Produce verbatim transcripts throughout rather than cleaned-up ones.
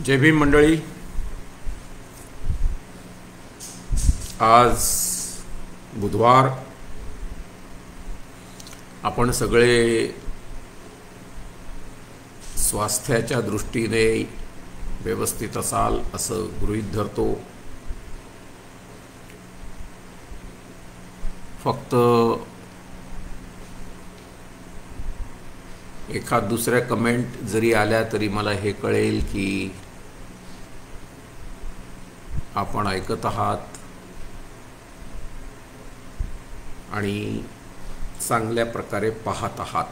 जय भीम मंडळी, आज बुधवार. आपण सगळे स्वास्थ्याच्या दृष्टीने व्यवस्थित असाल असं गृहीत धरतो. फक्त एखाद दुसऱ्या कमेंट जरी आल्या तरी मला हे कळेल की आपण ऐकत आहात आणि चांगल्या प्रकारे पाहत आहात.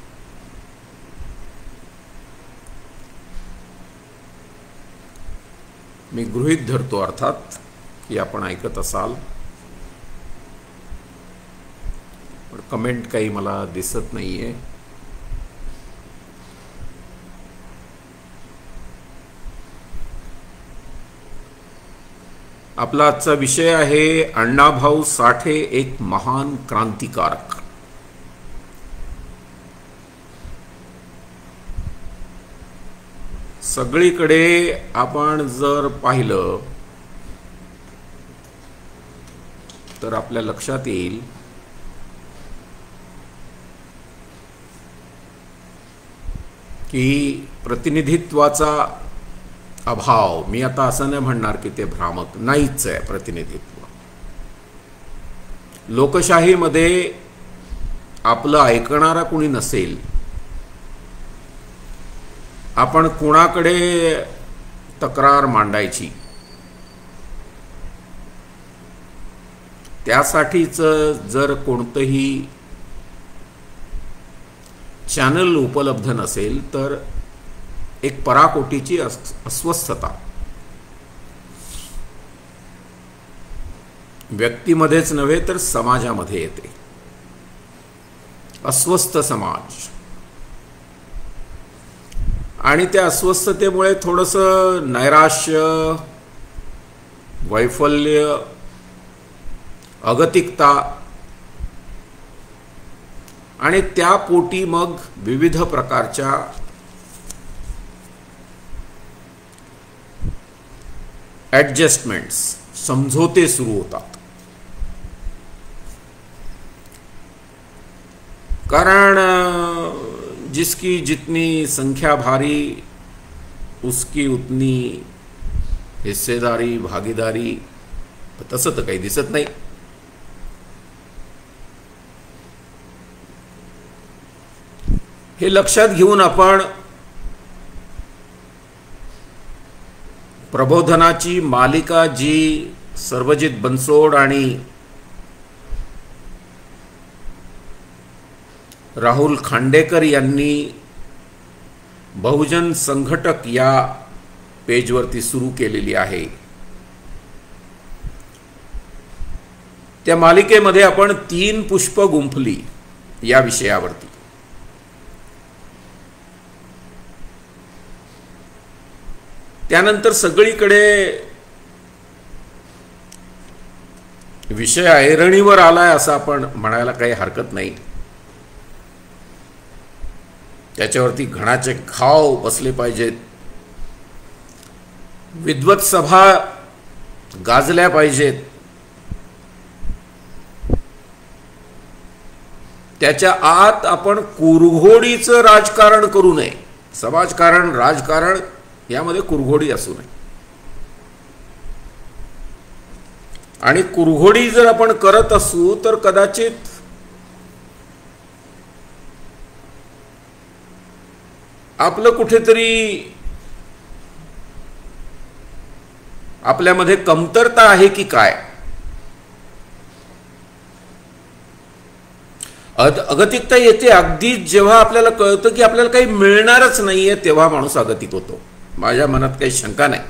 मी गृहीत धरतो अर्थात की आपण ऐकत असाल, पण कमेंट काही मला दिसत नाहीये. आपला आजचा विषय आहे अण्णाभाऊ साठे एक महान क्रांतिकारक. सगळीकडे आपण जर पाहिलं तर आपल्या लक्षात येईल की प्रतिनिधित्वाचा अभाव. मी आता असं नाही म्हणणार की ते भ्रामक नाहीच आहे. प्रतिनिधित्व लोकशाहीमध्ये आपलं ऐकणारा कोणी नसेल, आपण कुणाकडे तक्रार मांडायची त्यासाठीच जर कोणतंही चॅनल उपलब्ध नसेल तर एक पराकोटीची अस्वस्थता व्यक्तीमध्येच नव्हे तर समाजामध्ये येते. अस्वस्थ समाज, आणि त्या अस्वस्थतेमुळे थोडंसं नैराश्य, वैफल्य, अगतिकता, आणि त्या पोटी मग विविध प्रकारच्या ॲडजस्टमेंट्स, समझोते सुरू होतात. कारण जिसकी जितनी संख्या भारी उसकी उतनी हिस्सेदारी, भागीदारी. तसं तर काही दिसत नाही. हे लक्षात घेऊन आपण प्रबोधनाची मालिका जी सर्वजित बनसोड आणि राहुल खांडेकर यांनी बहुजन संघटक या पेजवरती सुरू केलेली आहे, त्या मालिकेमध्ये आपण तीन पुष्प गुंफली या विषयावरती. त्यानंतर सगळीकडे विषय ऐरणीवर आलाय असं आपण म्हणायला काही हरकत नाही. त्याच्यावरती घणाचे घाव बसले पाहिजेत, विद्वत सभा गाजल्या पाहिजेत. त्याच्या आत आपण कुरघोडीचं राजकारण करू नये. समाजकारण, राजकारण यामध्ये कुरघोडी असू नये. आणि कुरघोडी जर आपण करत असू तर कदाचित आपलं कुठेतरी आपल्यामध्ये कमतरता आहे की काय. अगतिकता येते अगदीच जेव्हा आपल्याला कळतं की आपल्याला काही मिळणारच नाहीये, तेव्हा माणूस अगतिक होतो. माझ्या मनात काही शंका नाही.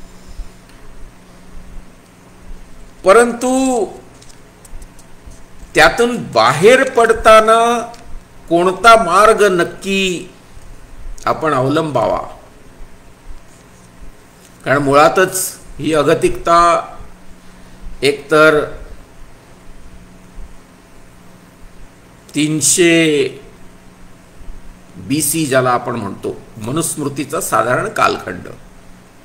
परंतु त्यातून बाहेर पडताना कोणता मार्ग नक्की आपण अवलंबावा. कारण मुळातच ही अगतिकता एकतर तीनशे बी सी ज्याला आपण म्हणतो, मनुस्मृतीचा साधारण कालखंड,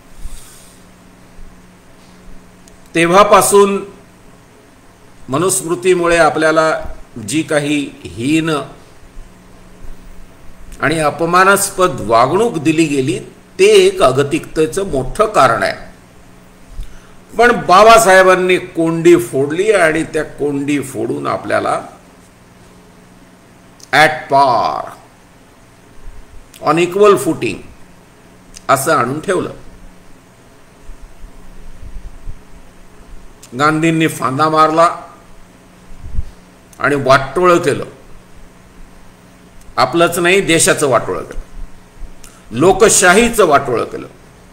तेव्हापासून मनुस्मृतीमुळे आपल्याला जी काही हीन आणि अपमानास्पद वागणूक दिली गेली ते एक अगतिकतेचं मोठं कारण आहे. पण बाबासाहेबांनी कोंडी फोडली आणि त्या कोंडी फोडून आपल्याला ॲट पार, ऑन इक्वल फुटिंग असं आणून ठेवलं. गांधींनी फांदा मारला आणि वाटोळं केलं. आपलंच नाही, देशाचं वाटोळं केलं, लोकशाहीचं वाटोळं केलं.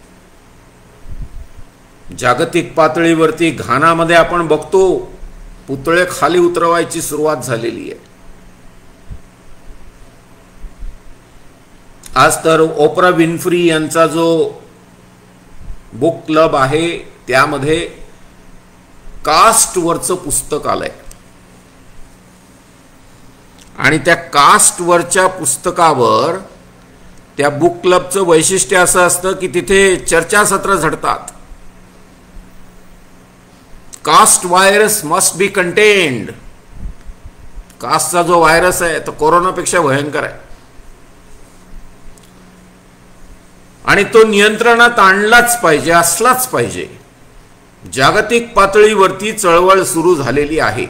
जागतिक पातळीवरती घानामध्ये आपण बघतो पुतळे खाली उतरवायची सुरुवात झालेली आहे. आज तर ओप्रा विन्फ्री यांचा जो बुक क्लब आहे त्यामध्ये कास्टवरचं पुस्तक आलंय आणि त्या कास्टवरच्या पुस्तकावर त्या बुक क्लबचं वैशिष्ट्य असं असतं की तिथे चर्चासत्र झडतात. Caste virus must be contained. कास्टचा जो व्हायरस आहे तो कोरोनापेक्षा भयंकर आहे आणि तो नियंत्रणात आणलाच पाहिजे, असलाच पाहिजे. जागतिक पातळीवरती चळवळ सुरू झालेली आहे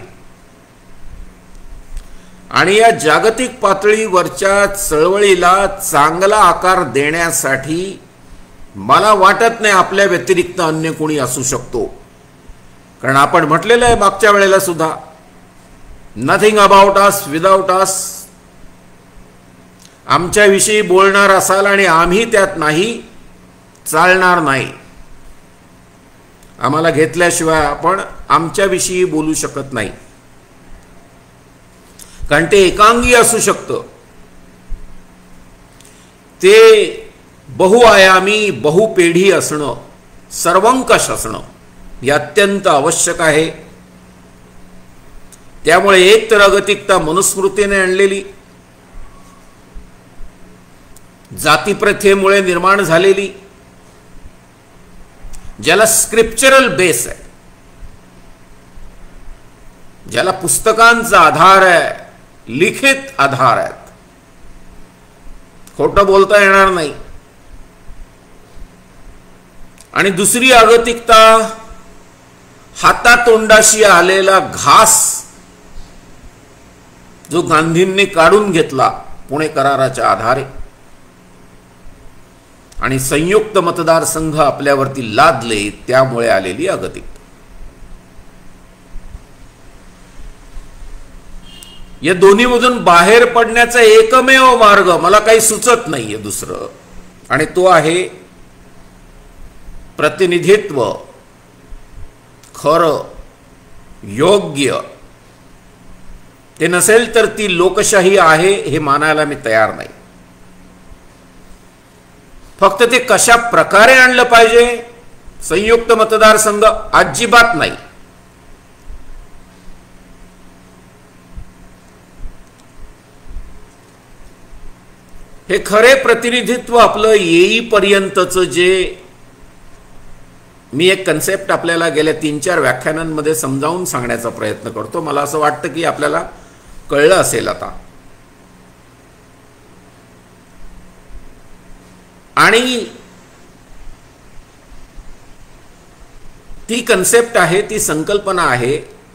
आणि या जागतिक पातळीवरच्या चळवळीला चांगला आकार देण्यासाठी मला वाटत नाही आपल्या व्यतिरिक्त अन्य कोणी असू शकतो. कारण आपण म्हटलेलं आहे मागच्या वेळेला सुद्धा, nothing about us without us. आमच्याविषयी बोलणार असाल आणि आम्ही त्यात नाही, चालणार नाही. आम्हाला घेतल्याशिवाय आपण आमच्याविषयी बोलू शकत नाही. कारण ते एकांगी असू शकतं, ते बहुआयामी बहुपेढी असणं, सर्वंकष असणं हे अत्यंत आवश्यक आहे. त्यामुळे एक तर अगतिकता मनुस्मृतीने आणलेली, जातीप्रथेमुळे निर्माण झालेली, ज्याला स्क्रिप्चरल बेस आहे, ज्याला पुस्तकांचा आधार आहे, लिखित आधार आहेत, खोटं बोलता येणार नाही. आणि दुसरी अगतिकता हातातोंडाशी आलेला घास जो गांधींनी काढून घेतला पुणे कराराच्या आधारे आणि संयुक्त मतदारसंघ आपल्यावरती लादले त्यामुळे आलेली अगतिकता. या दोन्हीमधून बाहेर पडण्याचा एकमेव मार्ग मला काही सुचत नाहीये दुसरं, आणि तो आहे प्रतिनिधित्व खरं योग्य. ते नसेल तर ती लोकशाही आहे हे मानायला मी तयार नाही. फक्त ते कशा प्रकारे आणलं पाहिजे, संयुक्त मतदारसंघ अजिबात नाही. हे खरे प्रतिनिधित्व आपलं येईपर्यंतचं जे मी एक कन्सेप्ट आपल्याला गेल्या तीन चार व्याख्यानांमध्ये समजावून सांगण्याचा प्रयत्न करतो. मला असं वाटतं की आपल्याला कळलं असेल आता. आणि ती कन्सेप्ट आहे, ती संकल्पना आहे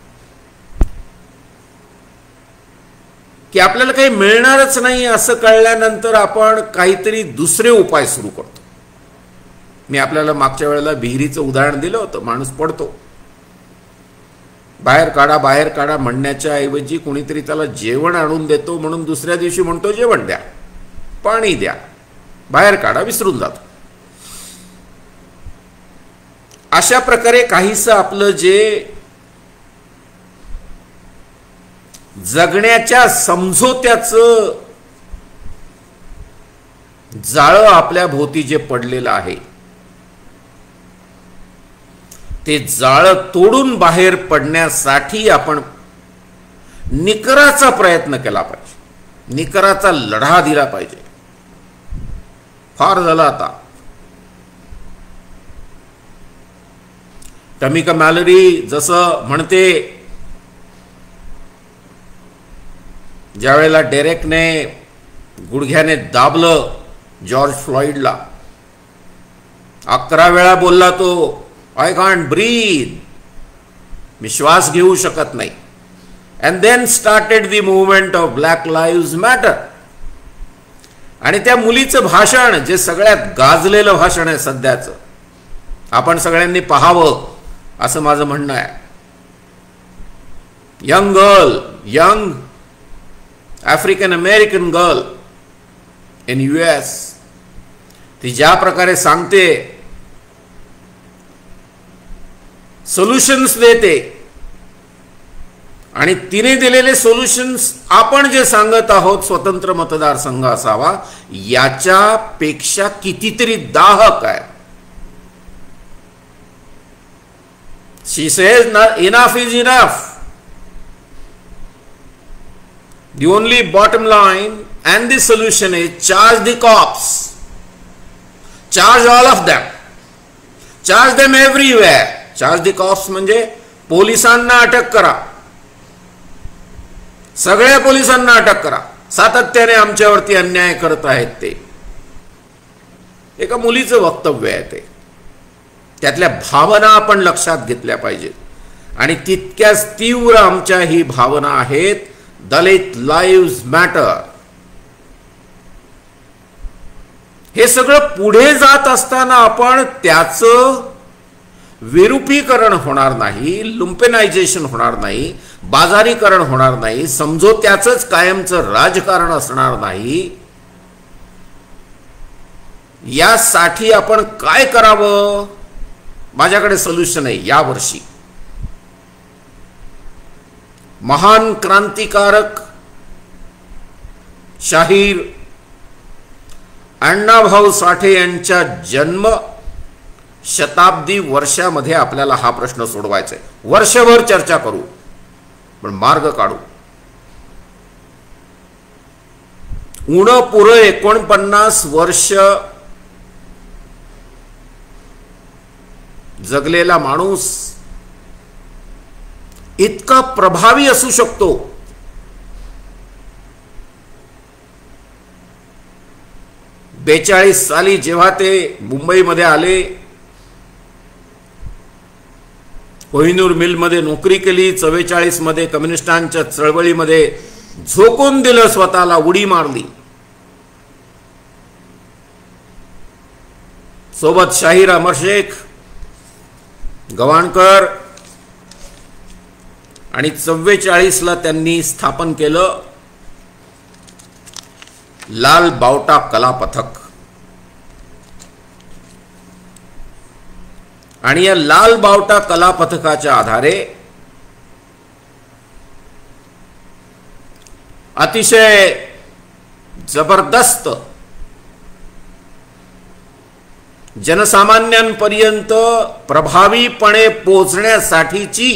की आपल्याला काही मिळणारच नाही असं कळल्यानंतर आपण काहीतरी दुसरे उपाय सुरू करतो. मी आपल्याला मागच्या वेळेला विहिरीचं उदाहरण दिलं होतं. माणूस पडतो, बाहेर काढा बाहेर काढा म्हणण्याच्या ऐवजी कोणीतरी त्याला जेवण आणून देतो म्हणून दुसऱ्या दिवशी म्हणतो जेवण द्या, पाणी द्या, बाहेर काढा, विसरून जातो. अशा प्रकारे काहीसं आपलं जे जगण्याच्या समझोत्याचं जाळं आपल्या भोवती जे पडलेलं आहे ते जाळं तोडून बाहेर पडण्यासाठी आपण निकराचा प्रयत्न केला पाहिजे, निकराचा लढा दिला पाहिजे. फार झालं आता. टमिका मॅलरी जसं म्हणते, ज्यावेळेला डेरेकने गुडघ्याने दाबलं जॉर्ज फ्लॉइडला, अकरा वेळा बोलला तो, आय कांट ब्रीथ, मी श्वास घेऊ शकत नाही. And then started the movement of black lives matter. आणि त्या मुलीचं भाषण, जे सगळ्यात गाजलेलं भाषण आहे सध्याचं, आपण सगळ्यांनी पाहावं असं माझं म्हणणं आहे. Young girl, young African American girl in U S, ती ज्या प्रकारे सांगते, सोल्युशन्स देते, आणि तिने दिलेले सोल्युशन्स आपण जे सांगत आहोत स्वतंत्र मतदारसंघ असावा याच्यापेक्षा कितीतरी दाहक आहे. She says enough is enough. The only bottom line and the solution is charge the cops. Charge all of them. Charge them everywhere. Charge the cops म्हणजे पोलिसांना अटक करा, सगळ्या पोलिसांना अटक करा, सातत्याने आमच्यावरती अन्याय करत आहेत ते. एका मुलीचं वक्तव्य आहे ते. त्यातल्या भावना आपण लक्षात घेतल्या पाहिजेत, आणि तितक्याच तीव्र आमच्या ही भावना आहेत. Dalit lives matter. हे सगळं पुढे जात असताना आपण त्याचं विरूपीकरण होणार नाही, लुम्पेनायझेशन होणार नाही, बाजारीकरण होणार नाही, समझोत्याचंच कायमचं राजकारण असणार नाही. यासाठी आपण काय करावं? माझ्याकडे सोल्युशन आहे. यावर्षी महान क्रांतिकारक शाहीर अण्णाभाऊ साठे यांच्या जन्म शताब्दी वर्षामध्ये आपल्याला हा प्रश्न सोडवायचा आहे. वर्षभर चर्चा करू, पण मार्ग काढू. उण पुरं एकोणपन्नास वर्ष जगलेला माणूस इतका प्रभावी असू शकतो. बेचाळीस साली जेव्हा ते मुंबईमध्ये आले, कोहिनूर मिलमध्ये नोकरी केली, चव्वेचाळीस मध्ये कम्युनिस्टांच्या चळवळीमध्ये झोकून दिलं, स्वतःला उडी मारली. सोबत शाहीर अमर शेख, गवाणकर, आणि चव्वेचाळीस ला त्यांनी स्थापन केलं लाल बावटा कला पथक. आणि या लाल बावटा कला पथकाच्या आधारे अतिशय जबरदस्त जनसामान्यांपर्यंत प्रभावीपणे पोहोचण्यासाठीची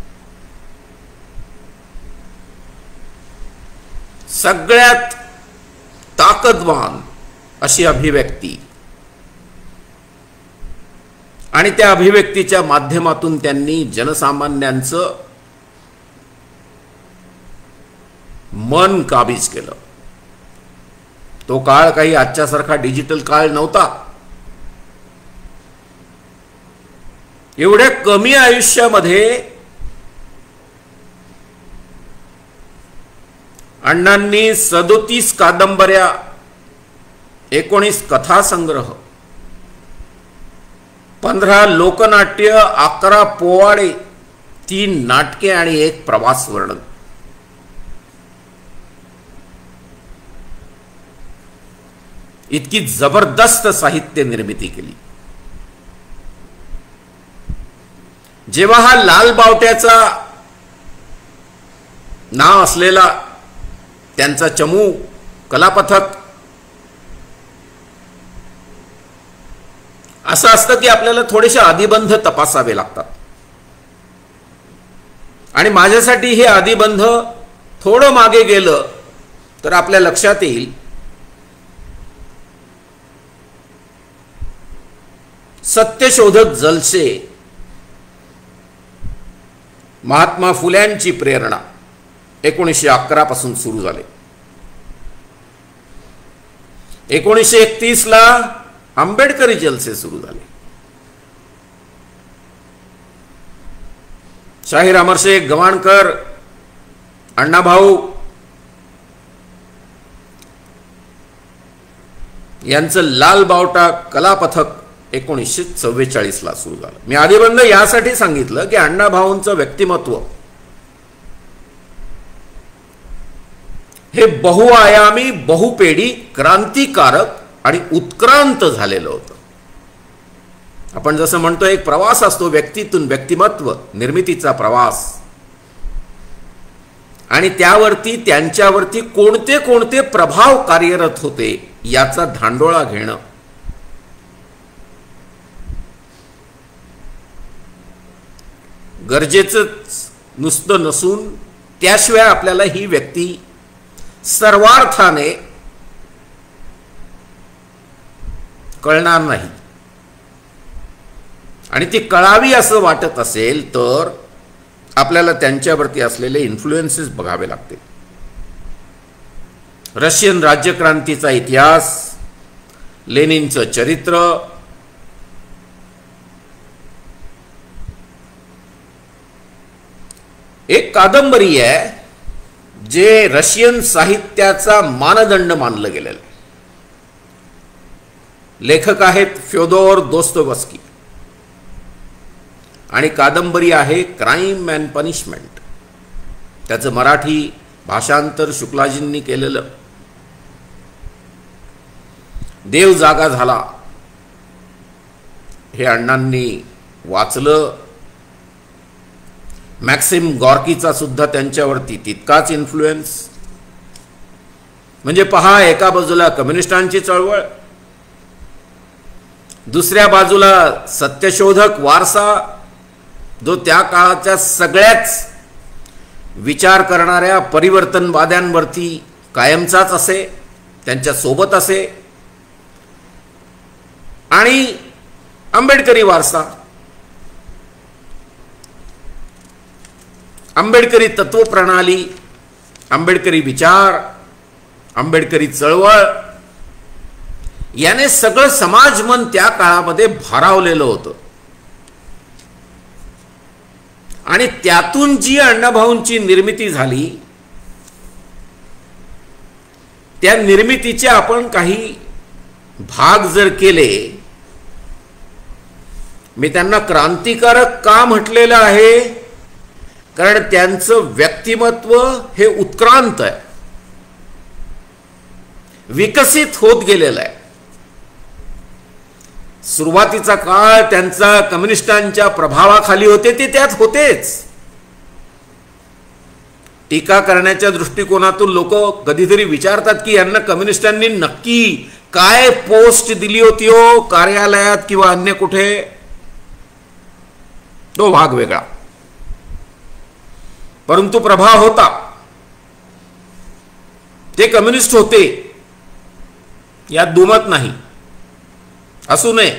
सगळ्यात ताकदवान अशी अभिव्यक्ती, आणि त्या अभिव्यक्तीच्या माध्यमातून त्यांनी जनसामान्यांचं मन काबीज केलं. तो काळ काही आजच्यासारखा डिजिटल काळ नव्हता. एवढ्या कमी आयुष्यामध्ये अण्णांनी सदोतीस कादंबऱ्या, एकोणीस कथासंग्रह, पंधरा लोकनाट्य, अकरा पोवाडे, तीन नाटके आणि एक प्रवास वर्णन. इतकी जबरदस्त साहित्य निर्मिती केली. जेव्हा हा लाल बावट्याचा नाव असलेला त्यांचा चमू कलापथक, असं असतं की आपल्याला थोडेसे आदिबंध तपासावे लागतात, आणि माझ्यासाठी हे आदिबंध थोडं मागे गेलं तर आपल्या लक्षात येईल सत्यशोधक जलसे महात्मा फुल्यांची प्रेरणा एकोणीसशे अकरा पासून सुरू झाले. एकोणीसशे एकतीस ला आंबेडकरी जलसे सुरू झाले. शाहीर अमरशेख गवाणकर, अण्णाभाऊ यांचं लाल बावटा कला पथक एकोणीसशे चव्वेचाळीस ला सुरू झालं. मी आधीबंद यासाठी सांगितलं की अण्णाभाऊंचं व्यक्तिमत्व हे बहुआयामी, बहुपेडी, क्रांतिकारक आणि उत्क्रांत झालेलं होतं. आपण जसं म्हणतो एक प्रवास असतो व्यक्तीतून व्यक्तिमत्व निर्मितीचा प्रवास, आणि त्यावरती त्यांच्यावरती कोणते कोणते प्रभाव कार्यरत होते याचा धांडोळा घेणं गरजेचंच नुसतं नसून त्याशिवाय आपल्याला ही व्यक्ती सर्वार्थाने कळणार नाही. आणि ती कळावी असं वाटत असेल तर आपल्याला त्यांच्यावरती असलेले इन्फ्लुएन्सेस बघावे लागतील. रशियन राज्यक्रांतीचा इतिहास, लेनिनचं चरित्र, एक कादंबरी आहे जे रशियन साहित्याचा मानदंड मानलं गेलेलं. लेखक आहेत फ्योदोर दोस्तोयेव्स्की आणि कादंबरी आहे क्राईम अँड पनिशमेंट. त्याचं मराठी भाषांतर शुक्लाजींनी केलेलं. देव जागा झाला हे अण्णांनी वाचलं. मॅक्सिम गॉर्कीचा सुद्धा त्यांच्यावरती तितकाच इन्फ्लुएन्स. म्हणजे पहा, एका बाजूला कम्युनिस्टांची चळवळ, दुसऱ्या बाजूला सत्यशोधक वारसा जो त्या काळाच्या सगळ्याच विचार करणाऱ्या परिवर्तनवाद्यांवरती कायमचाच असे, त्यांच्या सोबत असे, आणि आंबेडकरी वारसा, आंबेडकरी तत्वप्रणाली, आंबेडकरी विचार, आंबेडकरी चळवळ याने सगळं समाज मन त्या काळामध्ये भारावलेलं होतं. आणि त्यातून जी अण्णाभाऊंची निर्मिती झाली त्या निर्मितीचे आपण काही भाग जर केले, मी त्यांना क्रांतिकारक का म्हटलेलं आहे, कारण त्यांचं व्यक्तिमत्व हे उत्क्रांत आहे, विकसित होत गेलेलं आहे. सुरुवातीचा काळ त्यांचा कम्युनिस्टांच्या प्रभावाखाली होते, ते त्यात होतेच. टीका करण्याच्या दृष्टिकोनातून लोक कधीतरी विचारतात की यांना कम्युनिस्टांनी नक्की काय पोस्ट दिली होती हो कार्यालयात किंवा अन्य कुठे. तो भाग वेगळा, परंतु प्रभाव होता. ते कम्युनिस्ट होते यात दुमत नाही, असू नये.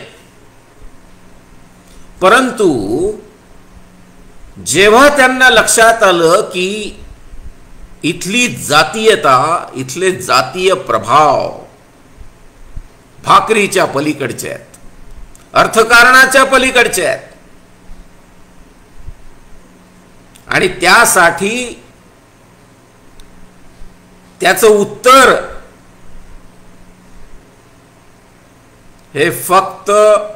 परंतु जेव्हा त्यांना लक्षात आलं की इथली जातीयता, इथले जातीय प्रभाव भाकरीच्या पलीकडचे आहेत, अर्थकारणाच्या पलीकडचे आहेत, आणि त्यासाठी त्याचं उत्तर हे फक्त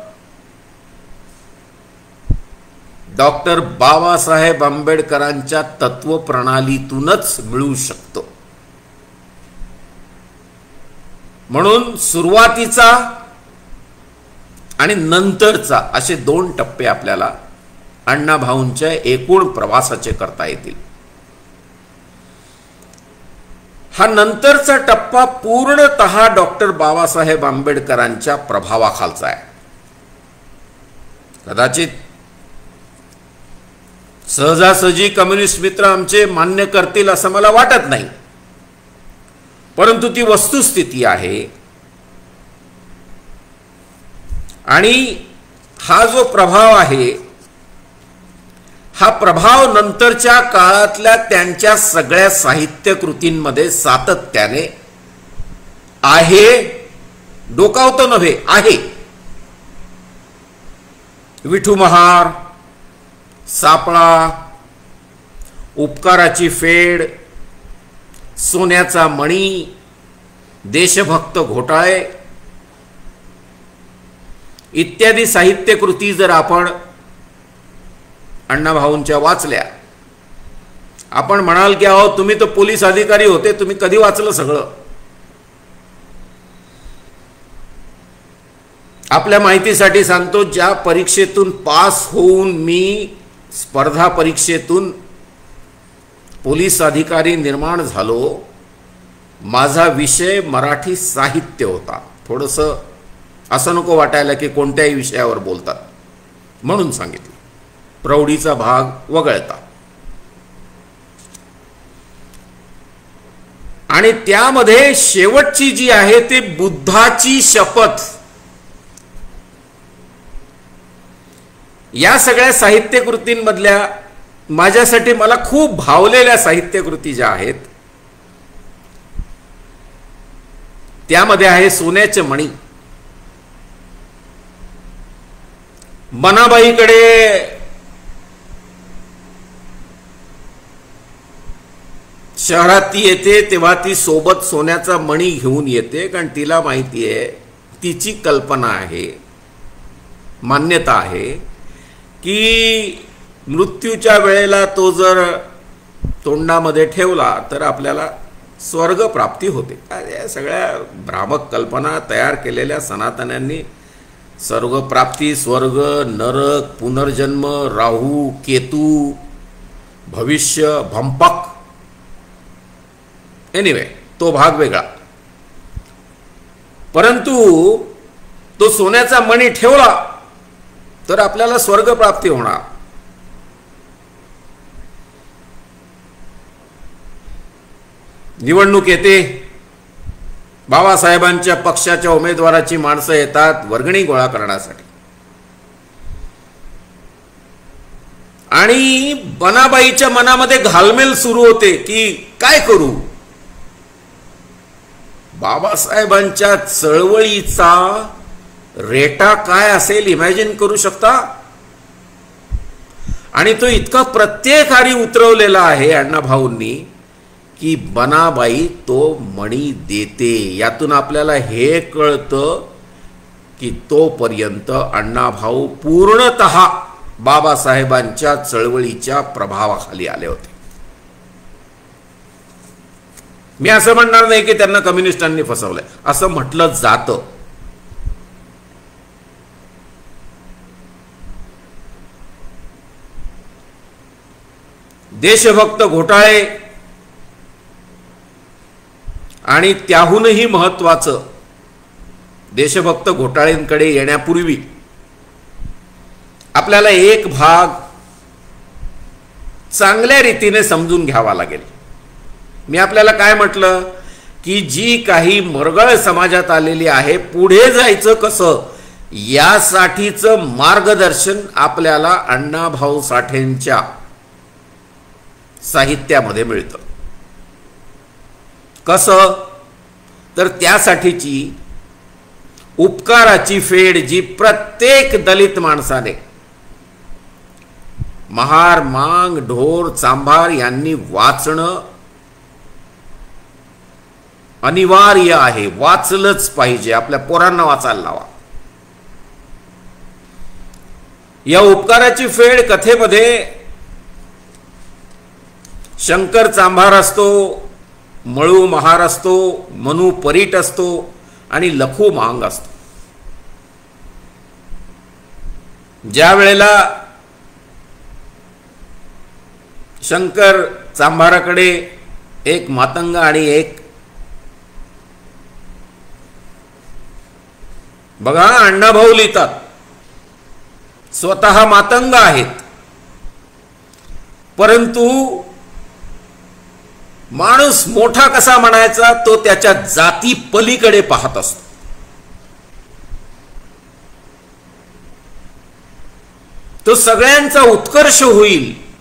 डॉक्टर बाबासाहेब आंबेडकरांच्या तत्वप्रणालीतूनच मिळू शकतो. म्हणून सुरुवातीचा आणि नंतरचा असे दोन टप्पे आपल्याला अण्णाभाऊंच्या एकूण प्रवासाचे करता येतील. हा नंतरचा टप्पा पूर्णतः डॉक्टर बाबासाहेब आंबेडकरांच्या प्रभावाखालचा आहे. कदाचित सहजासहजी कम्युनिस्ट मित्र आमचे मान्य करतील असं मला वाटत नाही, परंतु ती वस्तुस्थिती आहे. आणि हा जो प्रभाव आहे हा प्रभाव नंतरच्या काळातल्या त्यांच्या सगळ्या साहित्य कृतींमध्ये सातत्याने आहे, डोकावतो नव्हे आहे. विठू महार, सापळा, उपकाराची फेड, सोन्याचा मणी, देशभक्त घोटाळे इत्यादी साहित्य कृती जर आपण अण्णाभाऊंच्या वाचल्या, आपण म्हणाल की अहो तुम्ही तर पोलीस अधिकारी होते, तुम्ही कधी वाचलं सगळं? आपल्या माहितीसाठी सांगतो, ज्या परीक्षेतून पास होऊन मी स्पर्धा परीक्षेतून पोलीस अधिकारी निर्माण झालो, माझा विषय मराठी साहित्य होता. थोडंसं असं नको वाटायला की कोणत्याही विषयावर बोलतात, म्हणून सांगितलं. प्रौढीचा भाग वगळता. आणि त्यामध्ये शेवटची जी आहे ते बुद्धाची शपथ, या सगळ्या साहित्यकृतींमधल्या माझ्यासाठी मला खूप भावलेल्या साहित्यकृती ज्या आहेत त्यामध्ये आहे सोन्याचे मणी. बनाबाईकडे शहरात ती येते तेव्हा ती सोबत सोन्याचा मणी घेऊन येते, कारण तिला माहिती आहे, तिची कल्पना आहे, मान्यता आहे की मृत्यूच्या वेळेला तो जर तोंडामध्ये ठेवला तर आपल्याला स्वर्ग प्राप्ती होते. या सगळ्या भ्रामक कल्पना तयार केलेल्या सनातन्यांनी स्वर्ग प्राप्ती, स्वर्ग, नरक, पुनर्जन्म, राहू, केतू, भविष्य, भंपक, एनिवे तो भाग वेगळा. परंतु तो सोन्याचा मणी ठेवला तर आपल्याला स्वर्ग प्राप्ती होणार. निवडणूक येते, बाबासाहेबांच्या पक्षाच्या उमेदवाराची माणसं येतात वर्गणी गोळा करण्यासाठी, आणि बनाबाईच्या मनामध्ये घालमेल सुरू होते की काय करू. बाबासाहेबांच्या चळवळीचा रेटा काय असेल इमॅजिन करू शकता. आणि तो इतका प्रत्येकाने उतरवलेला आहे अण्णाभाऊंनी की बनाबाई तो मणी देते. यातून आपल्याला हे कळतं की तोपर्यंत अण्णाभाऊ पूर्णतः बाबासाहेबांच्या चळवळीच्या प्रभावाखाली आले होते. मी असं म्हणणार नाही की त्यांना कम्युनिस्टांनी फसवलंय, असं म्हटलं जातं. देशभक्त घोटाळे आणि त्याहूनही महत्वाचं, देशभक्त घोटाळ्यांकडे येण्यापूर्वी आपल्याला एक भाग चांगल्या रीतीने समजून घ्यावा लागेल. मी आपल्याला काय म्हटलं की जी काही मरगळ समाजात आलेली आहे, पुढे जायचं कसं यासाठीचं मार्गदर्शन आपल्याला अण्णाभाऊ साठेंच्या साहित्यामध्ये मिळतं. कसं तर त्यासाठीची उपकाराची फेड जी प्रत्येक दलित माणसाने, महार, मांग, ढोर, चांभार यांनी वाचणं अनिवार्य आहे, वाचलंच पाहिजे. आपल्या पोरांना वाचायला लावा. या उपकाराची फेड कथेमध्ये शंकर चांभार असतो, मळू महार असतो, मनू परीट असतो आणि लखू मांग असतो. ज्या वेळेला शंकर चांभाराकडे एक मातंग आणि एक, बघा अण्णाभाऊ लिहितात, स्वतः मातंग आहेत, परंतु माणूस मोठा कसा म्हणायचा तो त्याच्या जाती पलीकडे पाहत असतो. तो सगळ्यांचा उत्कर्ष होईल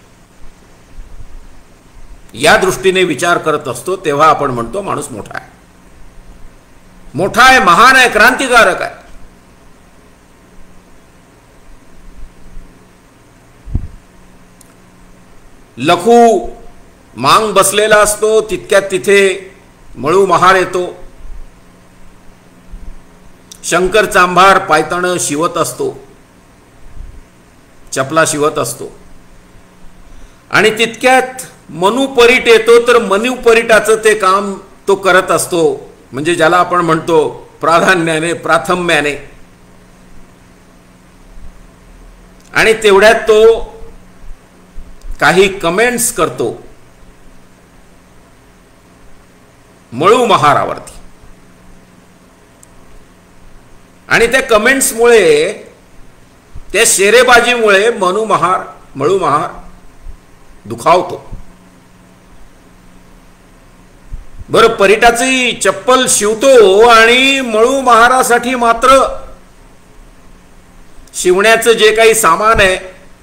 या दृष्टीने विचार करत असतो तेव्हा आपण म्हणतो माणूस मोठा आहे, मोठा आहे, महान आहे, क्रांतिकारक आहे. लखू मांग बसलेला असतो, तितक्यात तिथे मळू महार येतो. शंकर चांभार पायतण शिवत असतो, चपला शिवत असतो. आणि तितक्यात मनु परीट येतो, तर मनु परीटाचं ते काम तो करत असतो, म्हणजे ज्याला आपण म्हणतो प्राधान्याने, प्राथम्याने. आणि तेवढ्यात तो काही कमेंट्स करतो मळू महारावरती. आणि त्या कमेंट्समुळे, त्या शेरेबाजीमुळे मनु महार मळू महार दुखावतो. बरं, परीटाची चप्पल शिवतो आणि मळू महारासाठी मात्र शिवण्याचं जे काही सामान आहे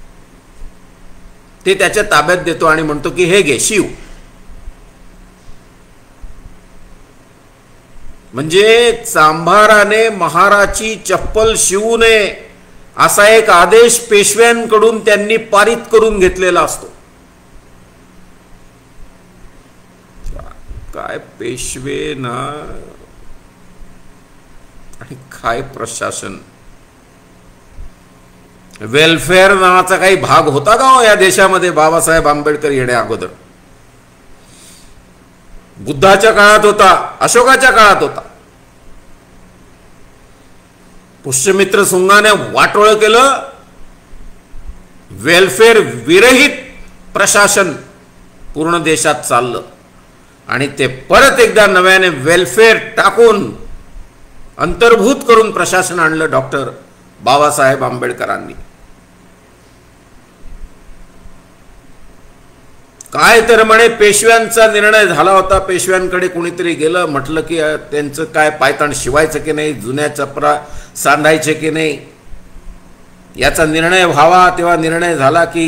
ते त्याच्या ताब्यात देतो आणि म्हणतो की हे घे शिव. म्हणजे चांभाराने महाराची चप्पल शिवू नये असा एक आदेश पेशव्यांकडून त्यांनी पारित करून घेतलेला असतो. काय पेशवे ना, आणि काय प्रशासन. वेलफेअर नावाचा काही भाग होता का हो या देशामध्ये बाबासाहेब आंबेडकर येण्या अगोदर? बुद्धाच्या काळात होता, अशोकाच्या काळात होता. पुष्यमित्र सुंगाने वाटोळ केलं, वेलफेअर विरहित प्रशासन पूर्ण देशात चाललं. आणि ते परत एकदा नव्याने वेलफेअर टाकून अंतर्भूत करून प्रशासन आणलं डॉक्टर बाबासाहेब आंबेडकरांनी. काय तर म्हणे पेशव्यांचा निर्णय झाला होता, पेशव्यांकडे कुणीतरी गेलं, म्हटलं की त्यांचं काय पायताण शिवायचं की नाही, जुन्या चपरा सांधायचे की नाही, याचा निर्णय व्हावा. तेव्हा निर्णय झाला की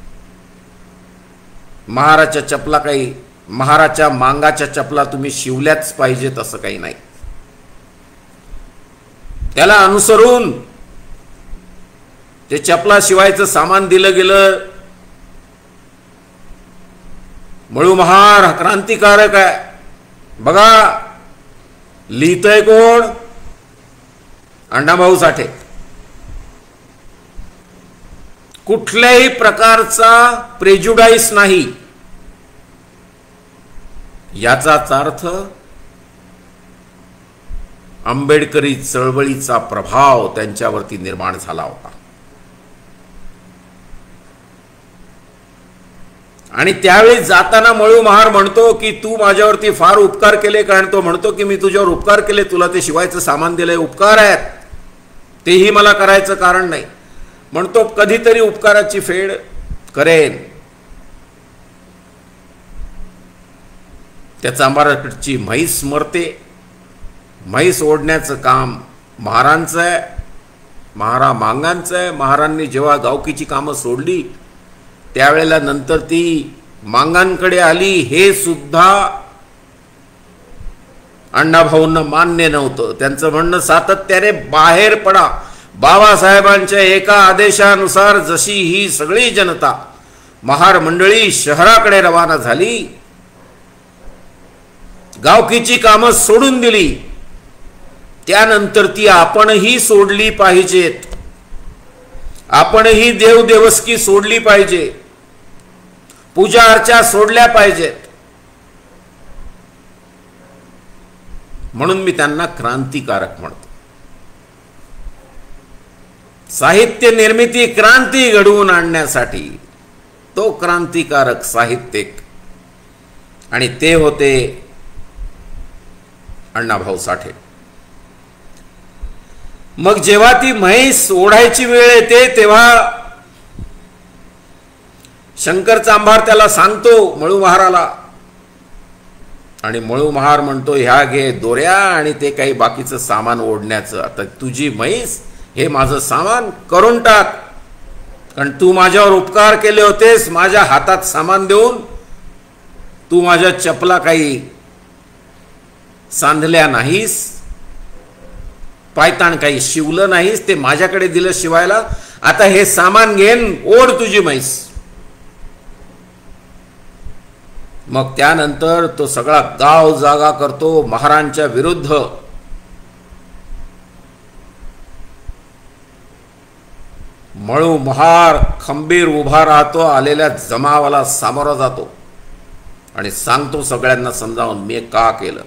महाराच्या चपला काही, महाराच्या मांगाच्या चपला तुम्ही शिवल्याच पाहिजेत असं काही नाही. त्याला अनुसरून ते चपला शिवायचं सामान दिलं गेलं. मळू महार क्रांतिकारक आहे. बघा, लिहितंय कोण? अण्णाभाऊ साठे. कुठल्याही प्रकारचा प्रेजुडाईस नाही, याचाच अर्थ आंबेडकरी चळवळीचा प्रभाव त्यांच्यावरती निर्माण झाला होता. आणि त्यावेळी जाताना मळू महार म्हणतो की तू माझ्यावरती फार उपकार केले, कारण तो म्हणतो की मी तुझ्यावर उपकार केले, तुला ते शिवायचं सामान दिलंय, उपकार आहेत, तेही मला करायचं कारण नाही. म्हणतो कधीतरी उपकाराची फेड करेन. त्या चांभाराकडची म्हैस मरते. म्हैस ओढण्याचं काम महारांचं आहे, महारा मांगांचं आहे. महारांनी जेव्हा गावकीची कामं सोडली त्यावेळेला नंतर ती मांगांकडे आली, हे सुद्धा अण्णाभाऊंना मान्य नव्हतं. त्यांचं म्हणणं सातत्याने बाहेर पडा. बाबासाहेबांच्या एका आदेशानुसार जशी ही सगळी जनता महार मंडळी शहराकडे रवाना झाली, गावकीची कामं सोडून दिली, त्यानंतर ती आपणही सोडली पाहिजेत. आपणही देवदेवस्की सोडली पाहिजे, पूजा अर्चा सोडल्या पाहिजेत. म्हणून मी त्यांना क्रांतिकारक म्हणतो. साहित्य निर्मिती क्रांती घडवून आणण्यासाठी तो क्रांतिकारक साहित्यिक, आणि ते होते अण्णाभाऊ साठे. मग जेव्हा ती म्हैस ओढायची वेळ येते तेव्हा शंकर चांभार त्याला सांगतो मळू महाराला, आणि मळू महार म्हणतो ह्या घे दोऱ्या आणि ते काही बाकीचं सामान ओढण्याचं. आता तुझी म्हैस, हे माझं सामान करून टाक, कारण तू माझ्यावर उपकार केले होतेस, माझ्या हातात सामान देऊन तू माझ्या चपला काही सांधल्या नाहीस, पायताण काही शिवलं नाहीस, ते माझ्याकडे दिलं शिवायला, आता हे सामान घेन ओढ तुझी म्हैस. मग त्यानंतर तो सगळा गाव जागा करतो महाराजांच्या विरुद्ध. मळू महार खंबीर उभा राहतो, आलेल्या जमावाला सामोरा जातो आणि सांगतो सगळ्यांना समजावून मी का केलं.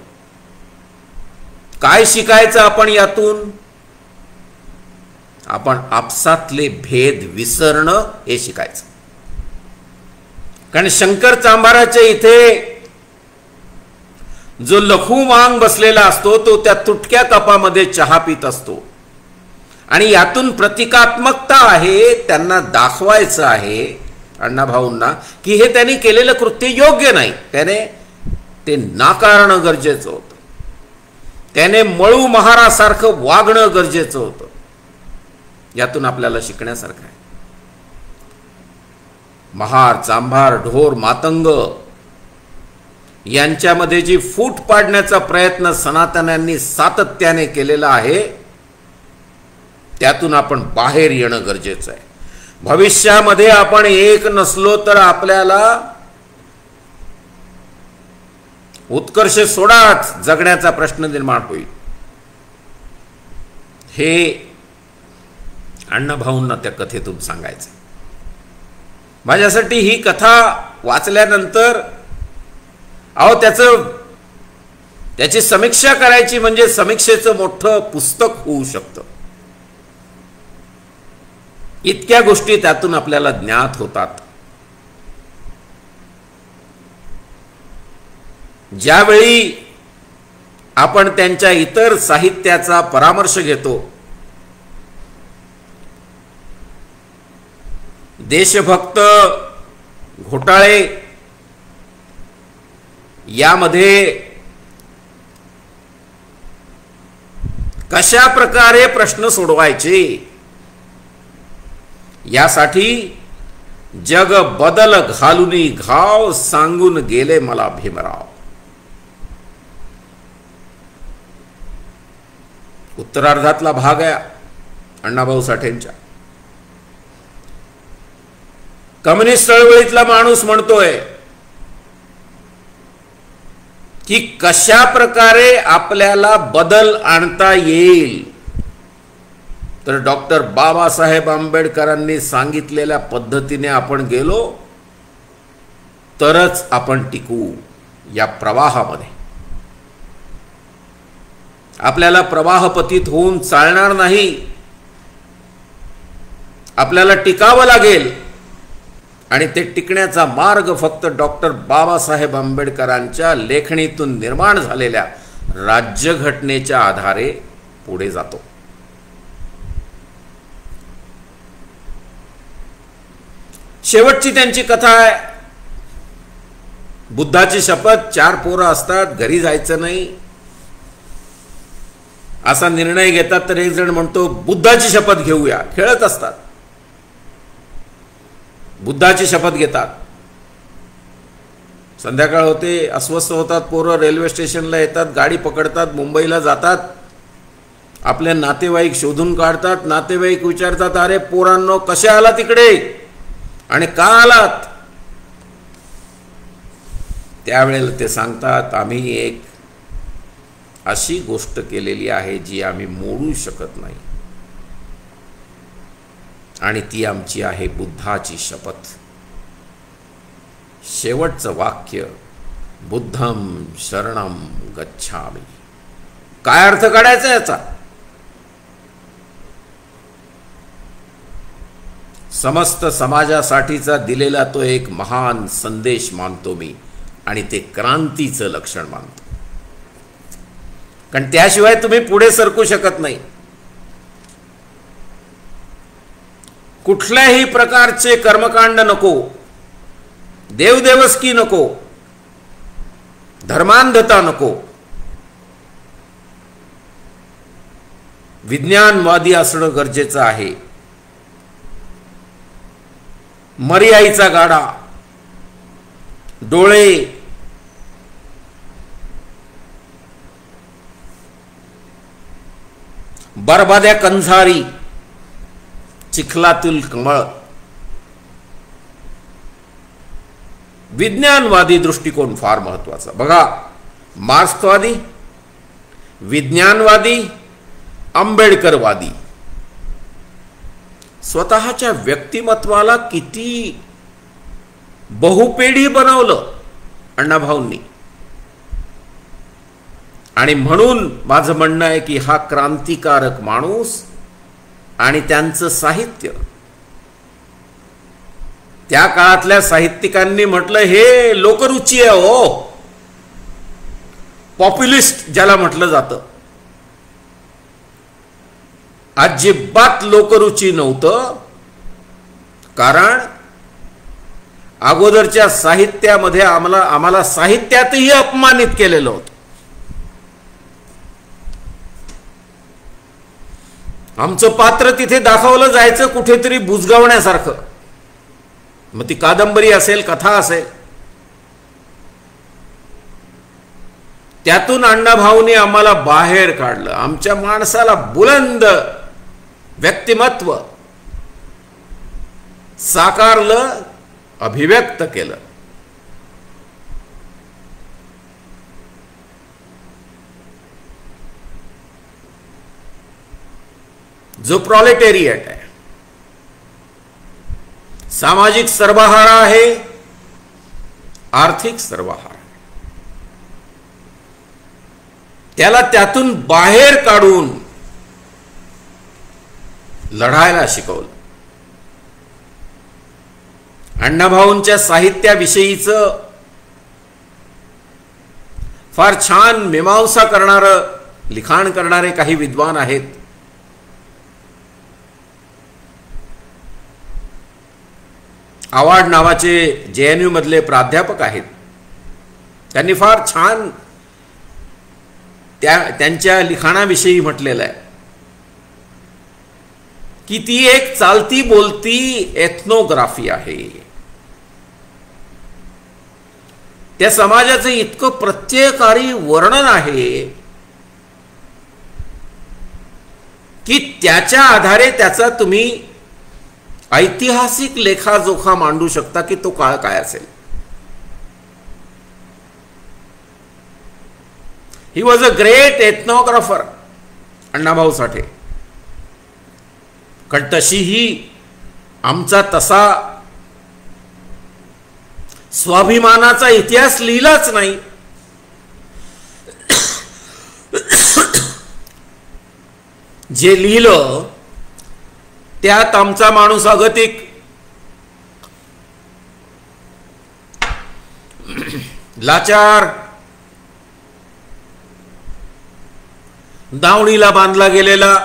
काय शिकायचं आपण यातून? आपण आपसातले भेद विसरणं हे शिकायचं. कारण शंकर चांभाराच्या इथे जो लखू मांग बसलेला असतो तो त्या तुटक्या कपामध्ये चहा पित असतो आणि यातून प्रतिकात्मकता आहे. त्यांना दाखवायचं आहे अण्णाभाऊंना की हे त्यांनी केलेलं कृत्य योग्य नाही, त्याने ते नाकारणं गरजेचं होतं, त्याने मळू महारासारखं वागणं गरजेचं होतं. यातून आपल्याला शिकण्यासारखं आहे. महार चांभार ढोर मातंग यांच्यामध्ये जी फूट पाडण्याचा प्रयत्न सनातन्यांनी सातत्याने केलेला आहे त्यातून आपण बाहेर येणं गरजेचं आहे. भविष्यामध्ये आपण एक नसलो तर आपल्याला उत्कर्ष सोडाच जगण्याचा प्रश्न निर्माण होईल. हे अण्णाभाऊंना त्या कथेतून सांगायचं. माझ्यासाठी ही कथा वाचल्यानंतर अहो त्याचं त्याची समीक्षा करायची म्हणजे समीक्षेचं मोठं पुस्तक होऊ शकतं. इतक्या गोष्टी त्यातून आपल्याला ज्ञात होतात. ज्यावेळी आपण त्यांच्या इतर साहित्याचा परामर्श घेतो, देशभक्त घोटाळे यामध्ये कशा प्रकारे प्रश्न सोडवायचे यासाठी जग बदल घालुनी घाव सांगून गेले मला भीमराव. उत्तरार्धातला भाग आहे अण्णाभाऊ साठेंच्या. कम्युनिस्ट चळवळीतला माणूस म्हणतोय की कशा प्रकारे आपल्याला बदल आणता येईल, तर डॉक्टर बाबासाहेब आंबेडकरांनी सांगितलेल्या पद्धतीने आपण गेलो तरच आपण टिकू. या प्रवाहामध्ये आपल्याला प्रवाहपतीत होऊन चालणार नाही, आपल्याला टिकावं लागेल. आणि ते टिकण्याचा मार्ग फक्त डॉक्टर बाबासाहेब आंबेडकरांच्या लेखणीतून निर्माण झालेल्या राज्यघटनेच्या आधारे पुढे जातो. शेवटची त्यांची कथा आहे. बुद्धाची शपथ, चार पोरं असतात, घरी जायचं नाही असा निर्णय घेतात, तर एक जण म्हणतो बुद्धाची शपथ घेऊया. खेळत असतात, बुद्धाची शपथ घेतात. संध्याकाळ होते, अस्वस्थ होतात पोरं, रेल्वे स्टेशनला येतात, गाडी पकडतात, मुंबईला जातात. आपले नातेवाईक शोधून काढतात. नातेवाईक विचारतात, अरे पोरांनो कसे आला तिकडे आणि का आलात? त्यावेळेला ते सांगतात, आम्ही एक अशी गोष्ट केलेली आहे जी आम्ही मोडू शकत नाही आणि ती आमची आहे बुद्धाची शपथ. शेवटचं वाक्य बुद्धम शरणम गच्छामि. काय अर्थ काढायचा याचा? समस्त समाजासाठीचा दिलेला तो एक महान संदेश मानतो मी आणि ते क्रांतीचं लक्षण मानतो. कारण त्याशिवाय तुम्ही पुढे सरकू शकत नाही. कुठल्याही प्रकारचे कर्मकांड नको, देवदेवस्की नको, धर्मांधता नको, विज्ञानवादी असणं गरजेचं आहे. मर्याईचा गाडा, डोळे बरबाद्या कंझारी, चिखलातील कमळ, विज्ञानवादी दृष्टिकोन फार महत्वाचा. बघा, मार्क्सवादी, विज्ञानवादी, आंबेडकरवादी स्वतःच्या व्यक्तिमत्वाला किती बहुपेढी बनवलं अण्णाभाऊंनी. आणि म्हणून माझं म्हणणं आहे की हा क्रांतिकारक माणूस आणि त्यांचं साहित्य, त्या काळातल्या साहित्यिकांनी म्हटलं हे लोकरुची आहे हो, पॉप्युलिस्ट ज्याला म्हटलं जातं. अजिबात लोकरुची नव्हतं, कारण अगोदरच्या साहित्यामध्ये आम्हाला आम्हाला साहित्यातही अपमानित केलेलं होतं. आमचं पात्र तिथे दाखवलं जायचं कुठेतरी बुजगावण्यासारखं, मग ती कादंबरी असेल, कथा असेल. त्यातून अण्णाभाऊंनी आम्हाला बाहेर काढलं, आमच्या माणसाला बुलंद व्यक्तिमत्व साकारलं, अभिव्यक्त केलं. जो प्रॉलेटेरियट आहे, सामाजिक सर्वहारा आहे, आर्थिक सर्वहारा, त्याला त्यातून बाहेर काढून लढायला शिकवलं. अण्णाभाऊंच्या साहित्याविषयीचं फार छान मीमांसा करणारं लिखाण करणारे काही विद्वान आहेत. आवाड नावाचे जे एन यू मधले प्राध्यापक आहेत, त्यांनी फार छान त्या त्यांच्या लिखाणाविषयी म्हटलेलं आहे की ती एक चालती बोलती एथनोग्राफी आहे. त्या समाजाचं इतकं प्रत्ययकारी वर्णन आहे की त्याच्या आधारे त्याचा तुम्ही ऐतिहासिक लेखाजोखा मांडू शकता की तो काळ काय असेल. He was a great ethnographer Annabhau Sathe. कारण तशीही आमचा तसा स्वाभिमानाचा इतिहास लिहिलाच नाही. जे लिहिलं त्यात आमचा माणूस अगतिक लाचार, दावणीला बांधला गेलेला,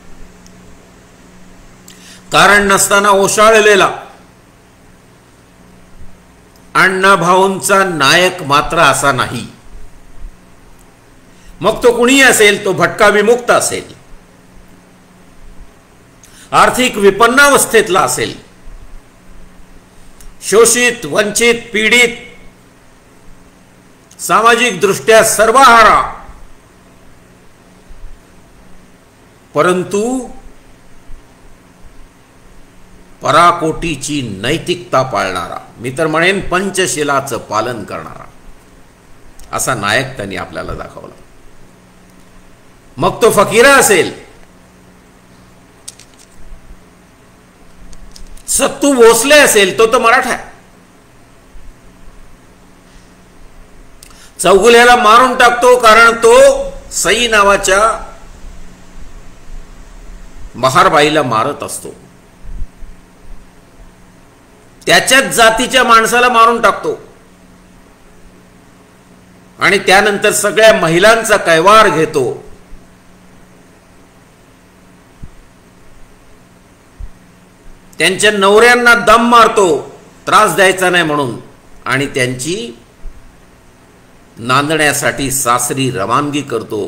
कारण नसताना ओशाळलेला अण्णाभाऊंचा नायक मात्र असा नाही. मग तो कुणी असेल, तो भटका विमुक्त असेल, आर्थिक विपन्नावस्थेतला असेल, शोषित, वंचित, पीडित, सामाजिक दृष्ट्या सर्वहारा, परंतु पराकोटीची नैतिकता पाळणारा, मी तर म्हणेन पंचशिलाचं पालन करणारा असा नायक त्यांनी आपल्याला दाखवला. मग तो फकीरा असेल, सत्तू भोसले असेल, तो तो मराठा आहे. चौगुल्याला मारून टाकतो कारण तो सई नावाच्या महारबाईला मारत असतो. त्याच्याच जातीच्या माणसाला मारून टाकतो आणि त्यानंतर सगळ्या महिलांचा कैवार घेतो. त्यांच्या नवऱ्यांना दम मारतो त्रास द्यायचा नाही म्हणून, आणि त्यांची नांदण्यासाठी सासरी रवानगी करतो.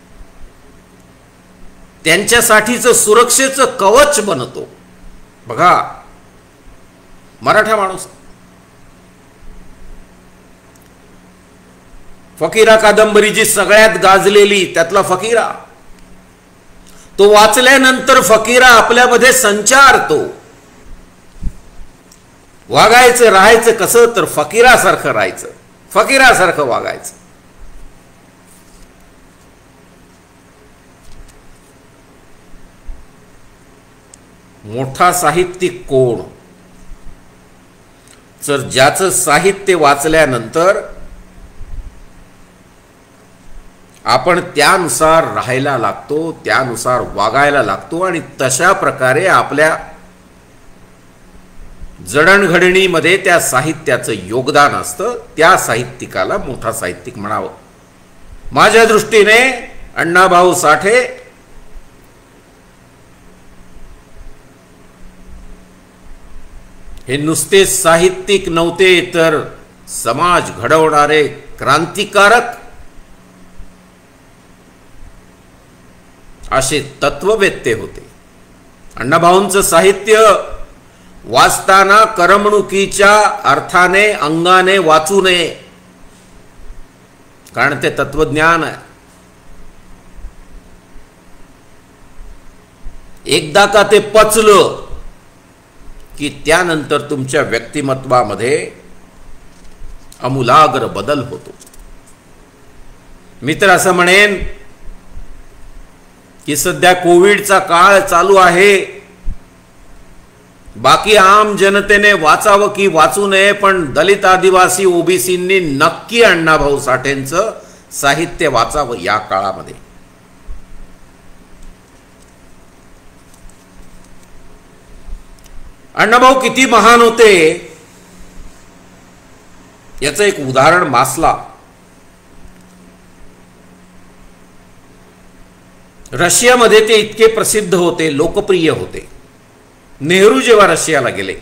त्यांच्यासाठीचं सुरक्षेचं कवच बनतो. बघा, मराठा माणूस. फकीरा कादंबरी जी सगळ्यात गाजलेली, त्यातला फकीरा तो वाचल्यानंतर फकीरा आपल्यामध्ये संचारतो. वागायचं राहायचं कसं, तर फकीरासारखं राहायचं, फकीरासारखं वागायचं. मोठा साहित्यिक कोण, तर ज्याचं साहित्य वाचल्यानंतर आपण त्यानुसार राहायला लागतो, त्यानुसार वागायला लागतो आणि तशा प्रकारे आपल्या जडणघडणीमध्ये त्या साहित्याचं योगदान असतं. त्या साहित्यिकाला मोठा साहित्यिक म्हणावं. माझ्या दृष्टीने अण्णाभाऊ साठे हे नुसते साहित्यिक नव्हते, तर समाज घडवणारे क्रांतिकारक असे तत्ववेत्ते होते. अण्णाभाऊंचं साहित्य वाचताना करमणुकीच्या अर्थाने अंगाने वाचू नये, कारण ते तत्वज्ञान आहे. एकदा का ते पचलं की त्यानंतर तुमच्या व्यक्तिमत्वामध्ये आमूलाग्र बदल होतो. मी तर असं म्हणेन की सध्या कोविडचा काळ चालू आहे. बाकी आम जनतेने वाचावं की वाचू नये, पण दलित, आदिवासी, ओबीसींनी नक्की अण्णाभाऊ साठेंचं साहित्य वाचावं या काळामध्ये. अण्णाभाऊ किती महान होते याचं एक उदाहरण मासला. रशियामध्ये ते इतके प्रसिद्ध होते, लोकप्रिय होते. नेहरू जेव्हा रशियाला गेले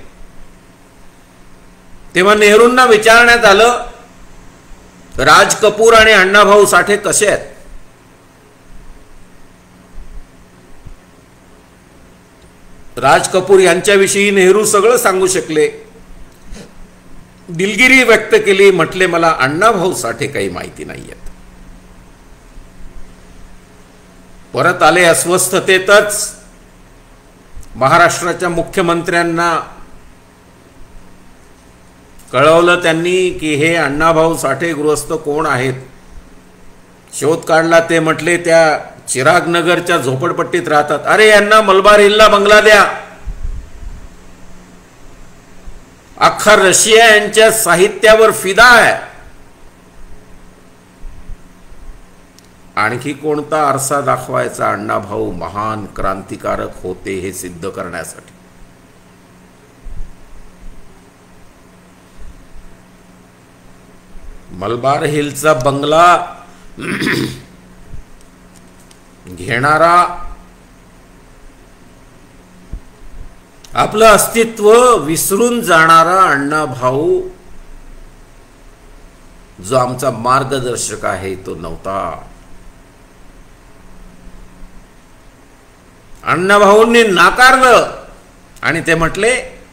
तेव्हा नेहरूंना विचारण्यात आलं, राज कपूर आणि अण्णाभाऊ साठे कसे आहेत? राज कपूर यांच्याविषयी नेहरू सगळं सांगू शकले, दिलगिरी व्यक्त केली. म्हटले, मला अण्णाभाऊ साठे काही माहिती नाहीयेत. परत आले अस्वस्थतेतच. महाराष्ट्राच्या मुख्यमंत्र्यांना कळवलं त्यांनी की हे अण्णाभाऊ साठे गृहस्थ कोण आहेत. शोध काढला. ते म्हटले त्या चिरागनगरच्या झोपडपट्टीत राहतात. अरे, यांना मलबार हिलला बंगला द्या. अख्खा रशिया यांच्या साहित्यावर फिदा आहे. आणखी कोणता आरसा दाखवायचा? अण्णाभाऊ महान क्रांतिकारक होते हे सिद्ध करण्यासाठी. मलबार हिलचा बंगला घेणारा, आपलं अस्तित्व विसरून जाणारा अण्णाभाऊ जो आमचा मार्गदर्शक आहे तो नव्हता. अण्णाभाऊंनी नाकारलं आणि ते म्हटले,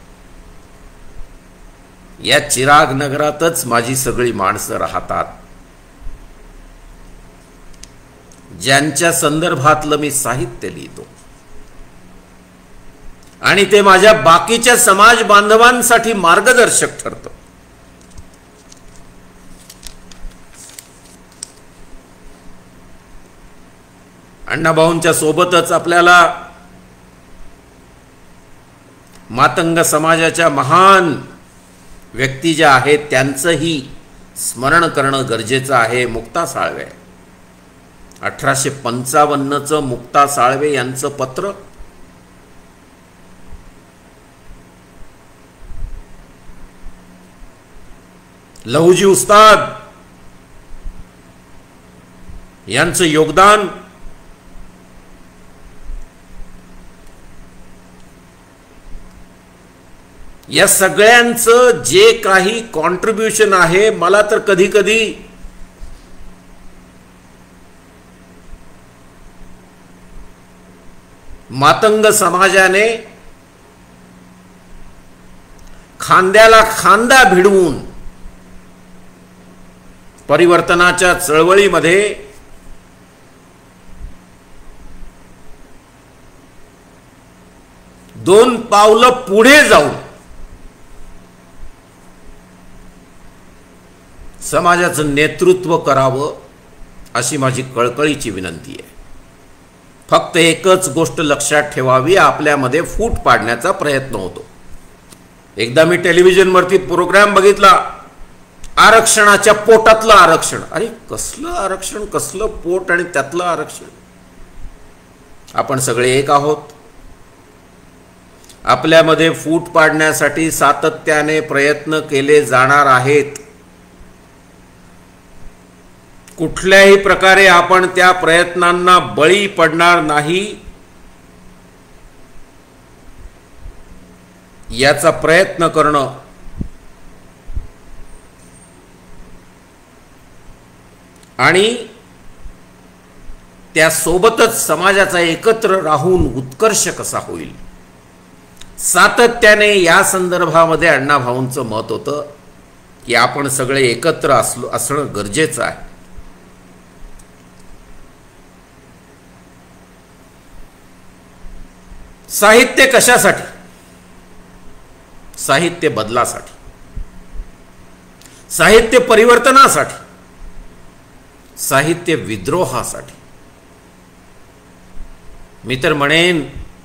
या चिराग नगरातच माझी सगळी माणसं राहतात, ज्यांच्या संदर्भातलं मी साहित्य लिहितो, आणि ते माझ्या बाकीच्या समाज बांधवांसाठी मार्गदर्शक ठरतं. अण्णाभाऊंच्या सोबतच आपल्याला मातंग समाजाच्या महान व्यक्ती ज्या आहेत त्यांचंही स्मरण करणं गरजेचं आहे. मुक्ता साळवे, अठराशे पंचावन्नचं मुक्ता साळवे यांचं पत्र लहुजी उस्ताद यांचं योगदान, या सगळ्यांचं जे काही कॉन्ट्रीब्युशन आहे, मला तर कधी कधी मातंग समाजाने खांद्याला खांदा भिडवून परिवर्तनाच्या चळवळीमध्ये दोन पावलं पुढे जाऊन समाजाचं नेतृत्व करावं अशी माझी कळकळीची विनंती आहे. फक्त एकच गोष्ट लक्षात ठेवावी, आपल्यामध्ये फूट पाडण्याचा प्रयत्न होतो. एकदा मी टेलिव्हिजनवरती प्रोग्राम बघितला, आरक्षणाच्या पोटातलं आरक्षण. अरे कसलं आरक्षण, कसलं पोट आणि त्यातलं आरक्षण. आपण सगळे एक आहोत. आपल्यामध्ये फूट पाडण्यासाठी सातत्याने प्रयत्न केले जाणार आहेत. कुठल्याही प्रकारे आपण त्या प्रयत्नांना बळी पडणार नाही याचा प्रयत्न करणं आणि त्यासोबतच समाजाचा एकत्र राहून उत्कर्ष कसा होईल, सातत्याने या संदर्भामध्ये अण्णाभाऊंचं मत होतं की आपण सगळे एकत्र असलो असणं गरजेचं आहे. साहित्य कशासाठी? साहित्य बदलासाठी, साहित्य परिवर्तनासाठी, साहित्य विद्रोहासाठी. मी तर म्हणेन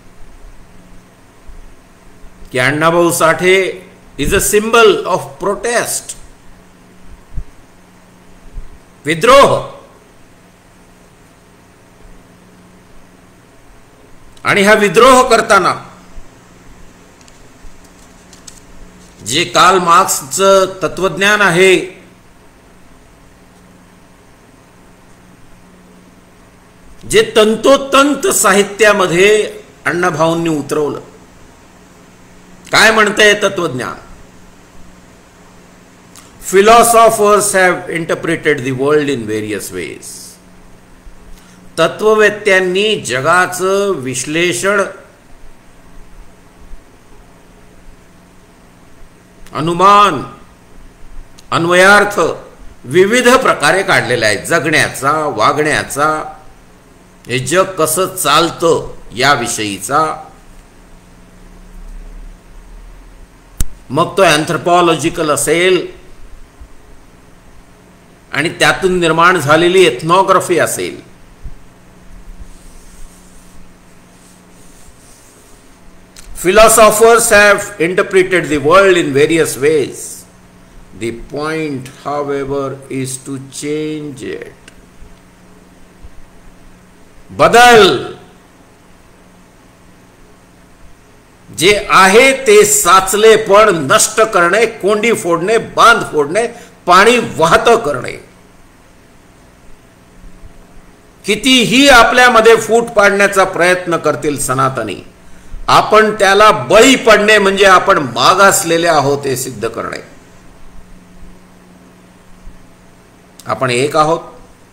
की Annabhau Sathe is a symbol of protest, विद्रोह. आणि हा विद्रोह करताना जे कार्ल मार्क्सचं तत्वज्ञान आहे, जे तंतोतंत साहित्यामध्ये अण्णाभाऊंनी उतरवलं. काय म्हणतंय तत्वज्ञान? Philosophers have interpreted the world in various ways. तत्ववेत्यांनी जगाचं विश्लेषण, अनुमान, अन्वयार्थ विविध प्रकारे काढलेला आहे. जगण्याचा, वागण्याचा, हे जग कसं चालतं याविषयीचा. मग तो अँथ्रोपॉलॉजिकल असेल आणि त्यातून निर्माण झालेली एथनॉग्राफी असेल. Philosophers have interpreted the world in various ways. The point, however, is to change it. बदल. जे आहे ते साचले पण नष्ट करणे, कोंडी फोडणे, बांध फोडणे, पाणी वाहतं करणे. कितीही आपल्यामध्ये फूट पाडण्याचा प्रयत्न करतील सनातनी, आपण त्याला बळी पडणे म्हणजे आपण मागासलेले आहोत हे सिद्ध करणे. आपण एक आहोत,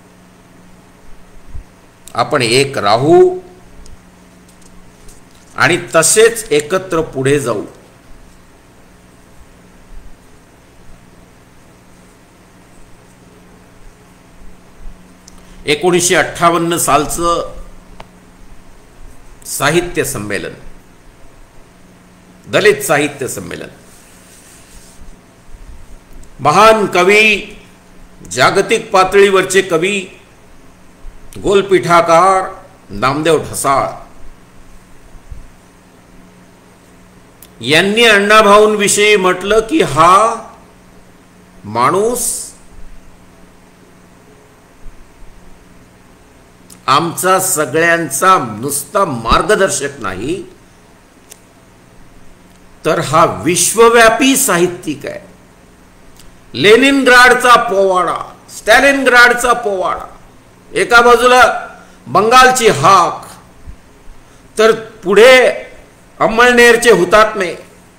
आपण एक राहू आणि तसेच एकत्र पुढे जाऊ. एकोणीसशे अठ्ठावन्न सालचं साहित्य संमेलन, दलित साहित्य संमेलन, महान कवी, जागतिक पातळीवरचे कवी, गोलपीठाकार नामदेव ढसाळ यांनी अण्णाभाऊंविषयी म्हटलं की हा माणूस आमचा सगळ्यांचा नुसता मार्गदर्शक नाही, तर हा विश्वव्यापी साहित्यिक आहे. लेनिनग्राडचा पोवाडा, स्टॅलिनग्राडचा पोवाडा, एका बाजूला बंगालची हाक, तर पुढे अमळनेरचे हुतात्मे.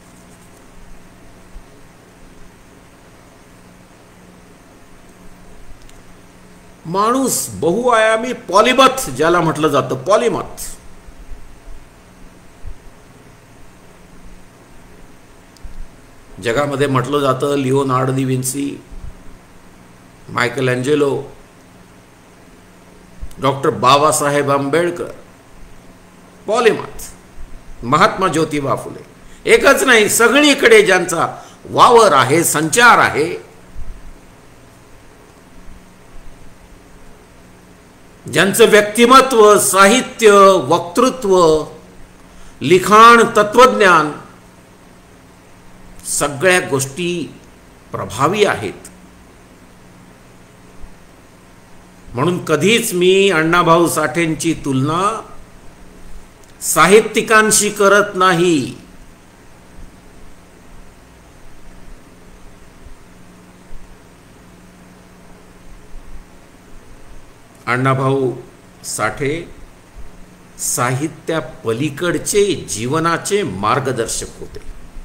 माणूस बहुआयामी, पॉलिमथ ज्याला म्हटलं जातं, पॉलिमथ. जगामध्ये म्हटलं जातं Leonardo da Vinci, Michelangelo, doctor Babasaheb Ambedkar, polymath. Mahatma Jyotiba Phule. एकच नाही, सगळीकडे ज्यांचा वावर आहे, संचार आहे, ज्यांचं व्यक्तिमत्व, साहित्य, वक्तृत्व, लिखाण, तत्वज्ञान सगळ्या गोष्टी प्रभावी आहेत. म्हणून कधीच मी अण्णाभाऊ साठेंची तुलना साहित्यिकांशी करत नाही. अण्णाभाऊ साठे साहित्या पलीकडचे जीवनाचे मार्गदर्शक होते.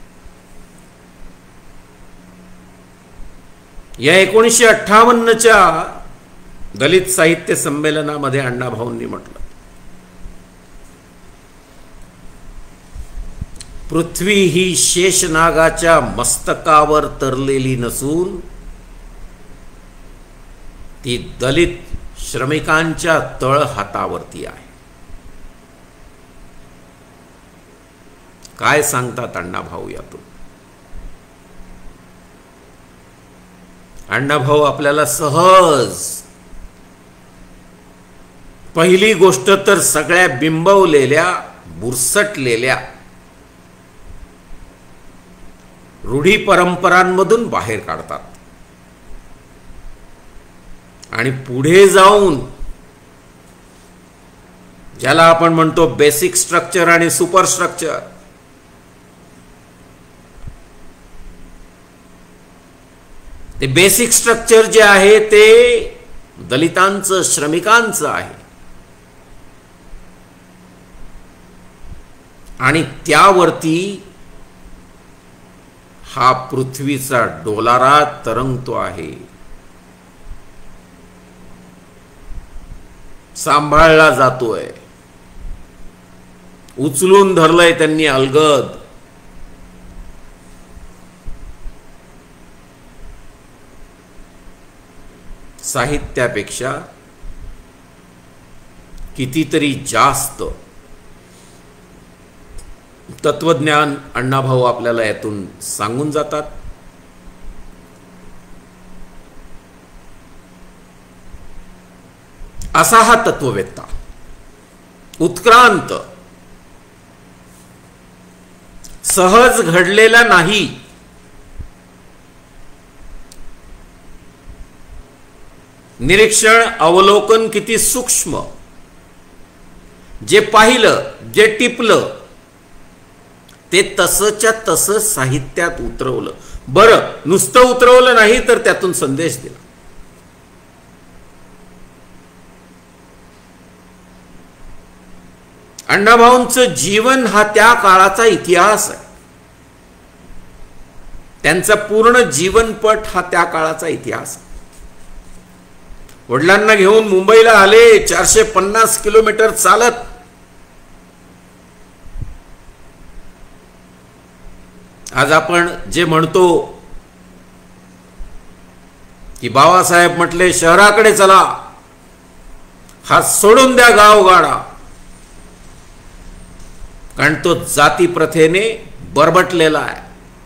या एकोणीसशे अठ्ठावन्नच्या दलित साहित्य संमेलनामध्ये अण्णाभाऊंनी म्हटलं, पृथ्वी ही शेषनागाच्या मस्तकावर तरलेली नसून ती दलित श्रमिकांच्या तळहातावरती आहे. काय सांगतात अण्णाभाऊ यातून? अण्णाभाऊ आपल्याला सहज, पहिली गोष्ट तर सगळ्या बिंबवलेल्या, बुरसटलेल्या रूढी परंपरांमधून बाहेर काढतात आणि पुढे जाऊन ज्याला आपण म्हणतो बेसिक स्ट्रक्चर आणि सुपर स्ट्रक्चर, ते बेसिक स्ट्रक्चर जे आहे ते दलितांचं, श्रमिकांचं आहे आणि त्यावरती हा पृथ्वीचा डोलारा तरंगतो आहे, सांभाळला जातोय, उचलून धरलंय त्यांनी अलगद. साहित्यापेक्षा कितीतरी जास्त तत्वज्ञान अण्णाभाऊ आपल्याला यातून सांगून जातात. असा हा तत्ववेत्ता, उत्क्रांत, सहज घडलेला नाही. निरीक्षण, अवलोकन किती सूक्ष्म, जे पाहिलं, जे टिपलं ते तसंच्या तसं साहित्यात उतरवलं. बरं, नुसतं उतरवलं नाही तर त्यातून संदेश दिला. अण्णाभाऊंचं जीवन हा त्या काळाचा इतिहास आहे. त्यांचा पूर्ण जीवनपट हा त्या काळाचा इतिहास आहे. वडिलांना घेऊन मुंबईला आले, चारशे पन्नास किलोमीटर चालत. आज आपण जे म्हणतो की बाबासाहेब म्हटले शहराकडे चला, हा सोडून द्या गावगाडा, कारण तो जाती प्रथेने बरबटलेला आहे.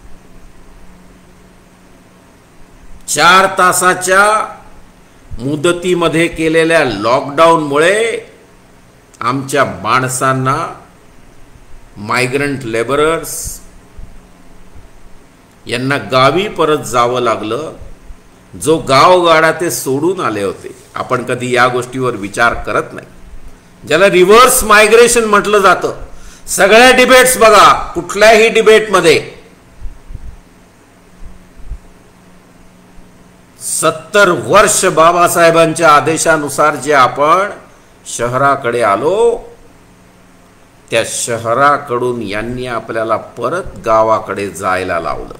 चार तासाच्या मुदतीमध्ये केलेल्या लॉकडाऊनमुळे आमच्या माणसांना, मायग्रंट लेबरर्स यांना गावी परत जावं लागलं. जो गावगाडा ते सोडून आले होते. आपण कधी या गोष्टीवर विचार करत नाही, ज्याला रिव्हर्स मायग्रेशन म्हटलं जातं. सगळ्या डिबेट्स बघा, कुठल्याही डिबेटमध्ये सत्तर वर्ष बाबासाहेबांच्या आदेशानुसार जे आपण शहराकडे आलो, त्या शहराकडून यांनी आपल्याला परत गावाकडे जायला लावलं.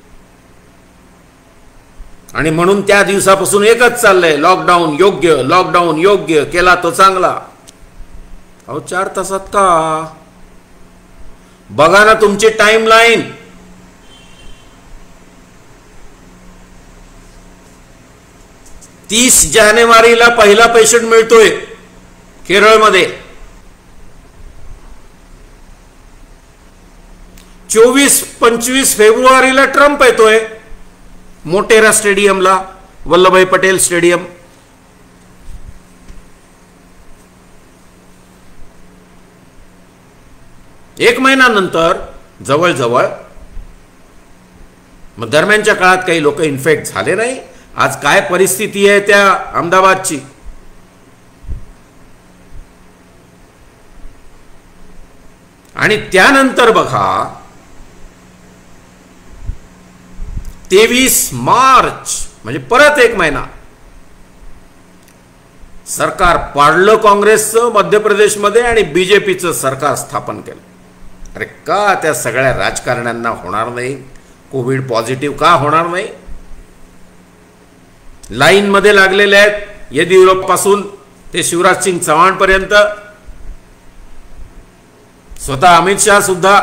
आणि म्हणून त्या दिवसापासून एकच चाललंय, लॉकडाऊन योग्य, लॉकडाऊन योग्य, केला तो चांगला. अहो चार तासात का? बघा ना तुमची टाइमलाईन. तीस जानेवारीला पहिला पेशंट मिळतोय केरळमध्ये. चोवीस पंचवीस फेब्रुवारीला ट्रम्प येतोय मोटेरा स्टेडियमला, वल्लभभाई पटेल स्टेडियम. एक महिन्यानंतर जवळजवळ. मग दरम्यानच्या काळात काही लोक इन्फेक्ट झाले नाही. आज काय परिस्थिती आहे त्या अहमदाबादची. आणि त्यानंतर बघा तेवीस मार्च म्हणजे परत एक महिना सरकार पाडलं काँग्रेसचं मध्य प्रदेशमध्ये आणि बीजेपीचं सरकार स्थापन केलं. अरे का त्या सगळ्या राजकारण्यांना होणार नाही कोविड पॉझिटिव्ह? का होणार नाही? लाईन मध्ये लागलेले आहेत, येदियुरप्पापासून ते शिवराज सिंग चव्हाण पर्यंत, स्वतः अमित शहा सुद्धा.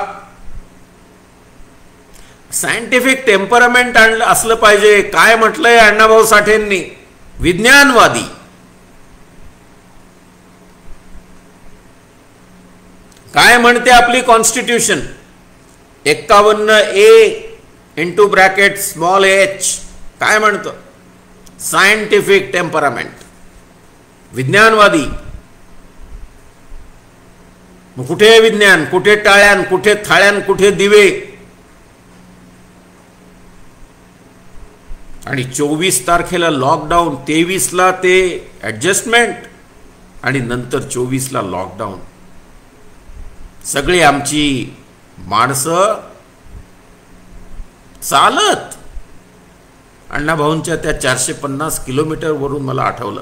सायंटिफिक टेम्परमेंट आणलं असलं पाहिजे. काय म्हटलंय अण्णाभाऊ साठेंनी? विज्ञानवादी. काय म्हणते आपली कॉन्स्टिट्यूशन? एक्कावन्न A into bracket small H काय म्हणतं? सायंटिफिक टेम्परामेंट, विज्ञानवादी. मग कुठे विज्ञान, कुठे टाळ्यान, कुठे थाळ्यान, कुठे दिवे? आणि चोवीस तारखेला लॉकडाऊन, तेवीसला ते ॲडजस्टमेंट आणि नंतर चोवीसला लॉकडाऊन. सगळी आमची माणसं चालत अण्णाभाऊंच्या त्या चारशे पन्नास किलोमीटर वरून मला आठवलं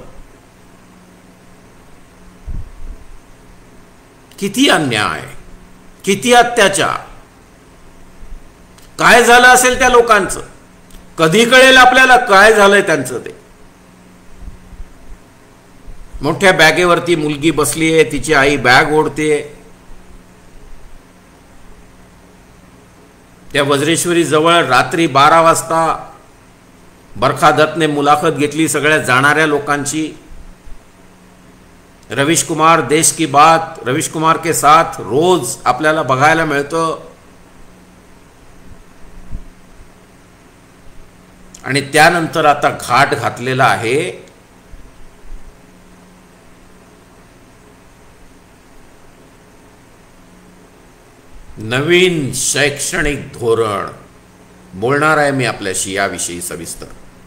किती अन्याय, किती अत्याचार, काय झालं असेल त्या लोकांचं. कधी कळेल आपल्याला काय झालंय त्यांचं ते. मोठ्या बॅगेवरती मुलगी बसली आहे, तिची आई बॅग ओढते. त्या वज्रेश्वरी जवळ रात्री बारा वाजता बरखा दत्तने मुलाखत घेतली सगळ्या जाणाऱ्या लोकांची. रवीश कुमार देश की बात, रवीश कुमार के साथ रोज आपल्याला बघायला मिळतं. आणि त्यानंतर आता घाट घातलेला आहे नवीन शैक्षणिक धोरण. बोलणार आहे मी आपल्याशी याविषयी सविस्तर.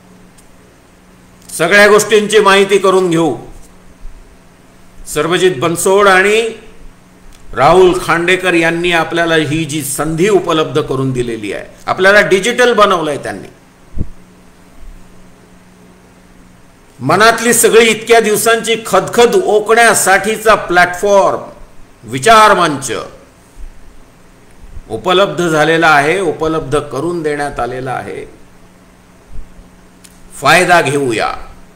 सगळ्या गोष्टींची माहिती करून घेऊ. सर्वजित बनसोड आणि राहुल खांडेकर यांनी आपल्याला ही जी संधी उपलब्ध करून दिलेली आहे, आपल्याला डिजिटल बनवलंय त्यांनी. मनातली सगळी इतक्या दिवसांची खदखद ओकण्यासाठीचा प्लॅटफॉर्म, विचार मंच उपलब्ध झालेला आहे, उपलब्ध करून देण्यात आलेला आहे. फायदा घेऊया.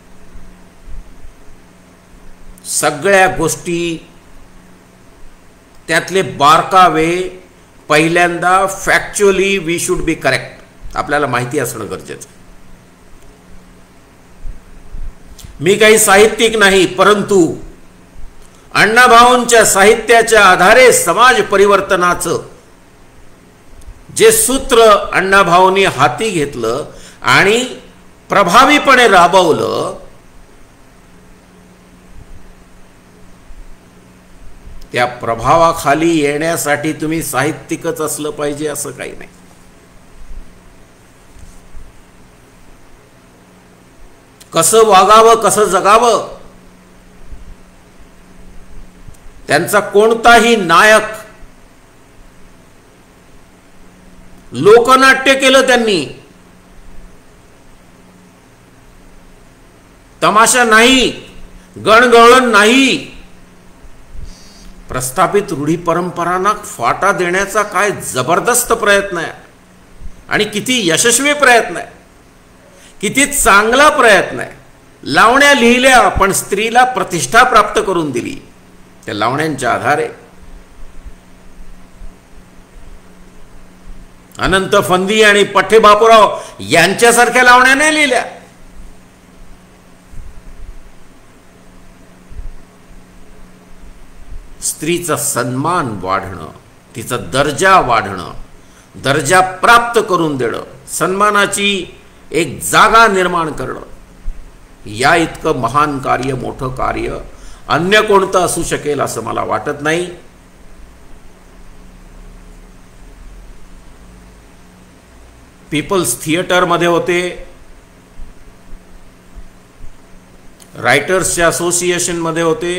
सगळ्या गोष्टी त्यातले बारकावे पहिल्यांदा factually we should be correct आपल्याला माहिती असणं गरजेचं. मी काही साहित्यिक नाही, परंतु अण्णाभाऊंच्या साहित्याच्या आधारे समाज परिवर्तनाचं जे सूत्र अण्णाभाऊंनी हाती घेतलं आणि प्रभावीपणे राबवलं, त्या प्रभावाखाली येण्यासाठी तुम्ही साहित्यिकच असलं पाहिजे असं काही नाही. कसं वागावं, कसं जगावं, त्यांचा कोणताही नायक लोकनाट्य केलं त्यांनी, तमाशा नाही, गणगवळण नाही. प्रस्थापित रूढी परंपरांना फाटा देण्याचा काय जबरदस्त प्रयत्न आहे आणि किती यशस्वी प्रयत्न आहे, किती चांगला प्रयत्न आहे. लावण्या लिहिल्या पण स्त्रीला प्रतिष्ठा प्राप्त करून दिली त्या लावण्यांच्या आधारे. अनंत फंदी आणि पठ्ठे बापूराव यांच्यासारख्या लावण्या नाही लिहिल्या. स्त्रीचा सन्मान वाढणं, तिचा दर्जा वाढणं, दर्जा प्राप्त करून देणं, सन्मानाची एक जागा निर्माण करणं, या इतकं महान कार्य, मोठं कार्य अन्य कोणतं असू शकेल असं मला वाटत नाही. पीपल्स थिएटरमध्ये होते, रायटर्सच्या असोसिएशनमध्ये होते,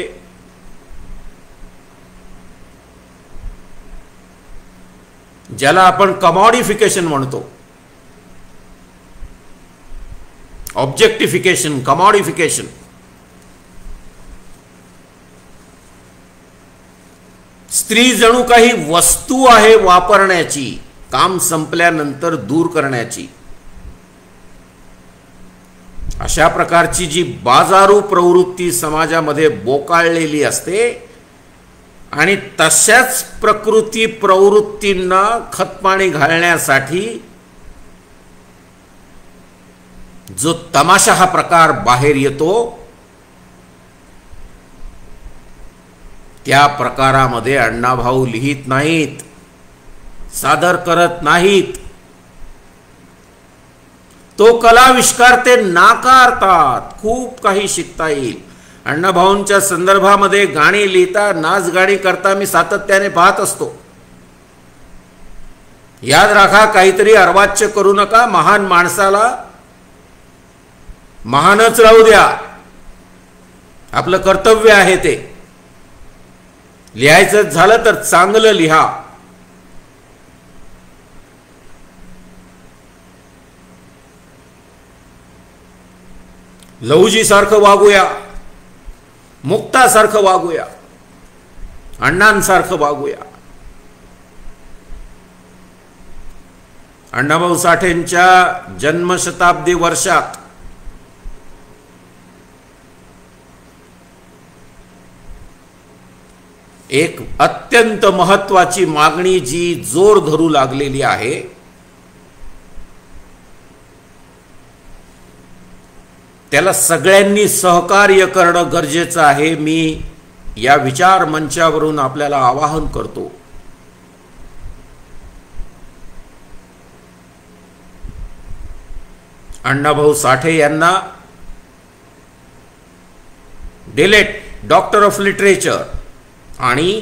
ज्याला आपण कमॉडिफिकेशन म्हणतो, ऑब्जेक्टिफिकेशन, कमॉडिफिकेशन. स्त्री जणू काही वस्तू आहे वापरण्याची, काम संपल्यानंतर दूर करण्याची. अशा प्रकारची जी बाजारू प्रवृत्ती समाजामध्ये बोकाळलेली असते आणि तशाच प्रकृती प्रवृत्तींना खतपाणी घालण्यासाठी जो तमाशा हा प्रकार बाहेर येतो, त्या प्रकारामध्ये अण्णाभाऊ लिहित नाहीत, सादर करत नाहीत. तो कलाविष्कार ते नाकारतात. खूप काही शिकता येईल. अण्णाभाऊंच्या संदर्भामध्ये गाणी लिहिता, नाच गाणी करता मी सातत्याने पाहत असतो. याद राखा, काहीतरी अर्वाच्य करू नका. महान माणसाला महानच राहू द्या. आपलं कर्तव्य आहे ते. लिहायचं झालं तर चांगलं लिहा. लहुजी सारखं वागूया, मुक्तासारखं वागूया, अण्णांसारखं वागूया. अण्णाभाऊ साठेंच्या जन्मशताब्दी वर्षात एक अत्यंत महत्वाची मागणी जी जोर धरू लागलेली आहे, त्याला सगळ्यांनी सहकार्य करणं गरजेचं आहे. मी या विचार मंचावरून आपल्याला आवाहन करतो. अण्णाभाऊ साठे यांना डिलेट डॉक्टर ऑफ लिटरेचर आणि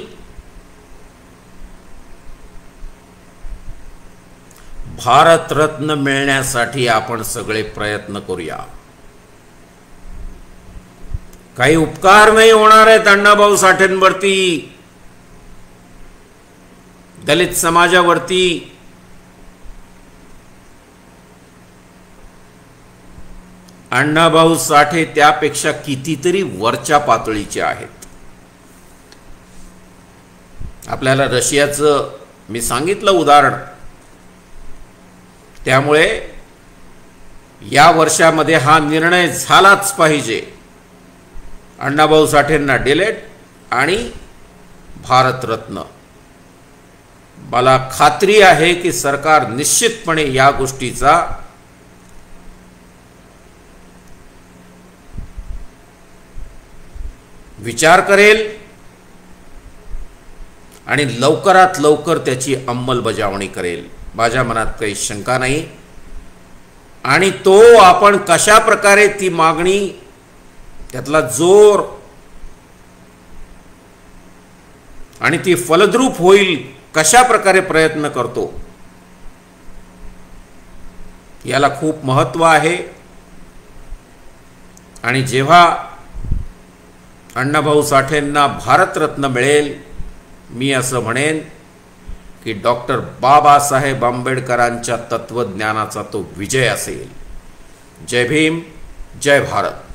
भारतरत्न मिळण्यासाठी आपण सगळे प्रयत्न करूया. काही उपकार नाही होणार आहेत अण्णाभाऊ साठेंवरती, दलित समाजावरती. अण्णाभाऊ साठे त्यापेक्षा कितीतरी वरच्या पातळीचे आहेत. आपल्याला रशियाचं मी सांगितलं उदाहरण. त्यामुळे या वर्षामध्ये हा निर्णय झालाच पाहिजे. अण्णाभाऊ साठेंना डिलेट आणि भारतरत्न. मला खात्री आहे की सरकार निश्चितपणे या गोष्टीचा विचार करेल आणि लवकरात लवकर त्याची अंमलबजावणी करेल. माझ्या मनात काही शंका नाही. आणि तो आपण कशा प्रकारे ती मागणी, त्यातला जोर आणि ती फलद्रूप होईल, कशा प्रकारे प्रयत्न करतो, याला खूप महत्त्व आहे. आणि जेव्हा अण्णाभाऊ साठेंना भारतरत्न मिळेल, मी असं म्हणेन की डॉक्टर बाबासाहेब आंबेडकरांच्या तत्वज्ञानाचा तो विजय असेल. जय भीम, जय भारत.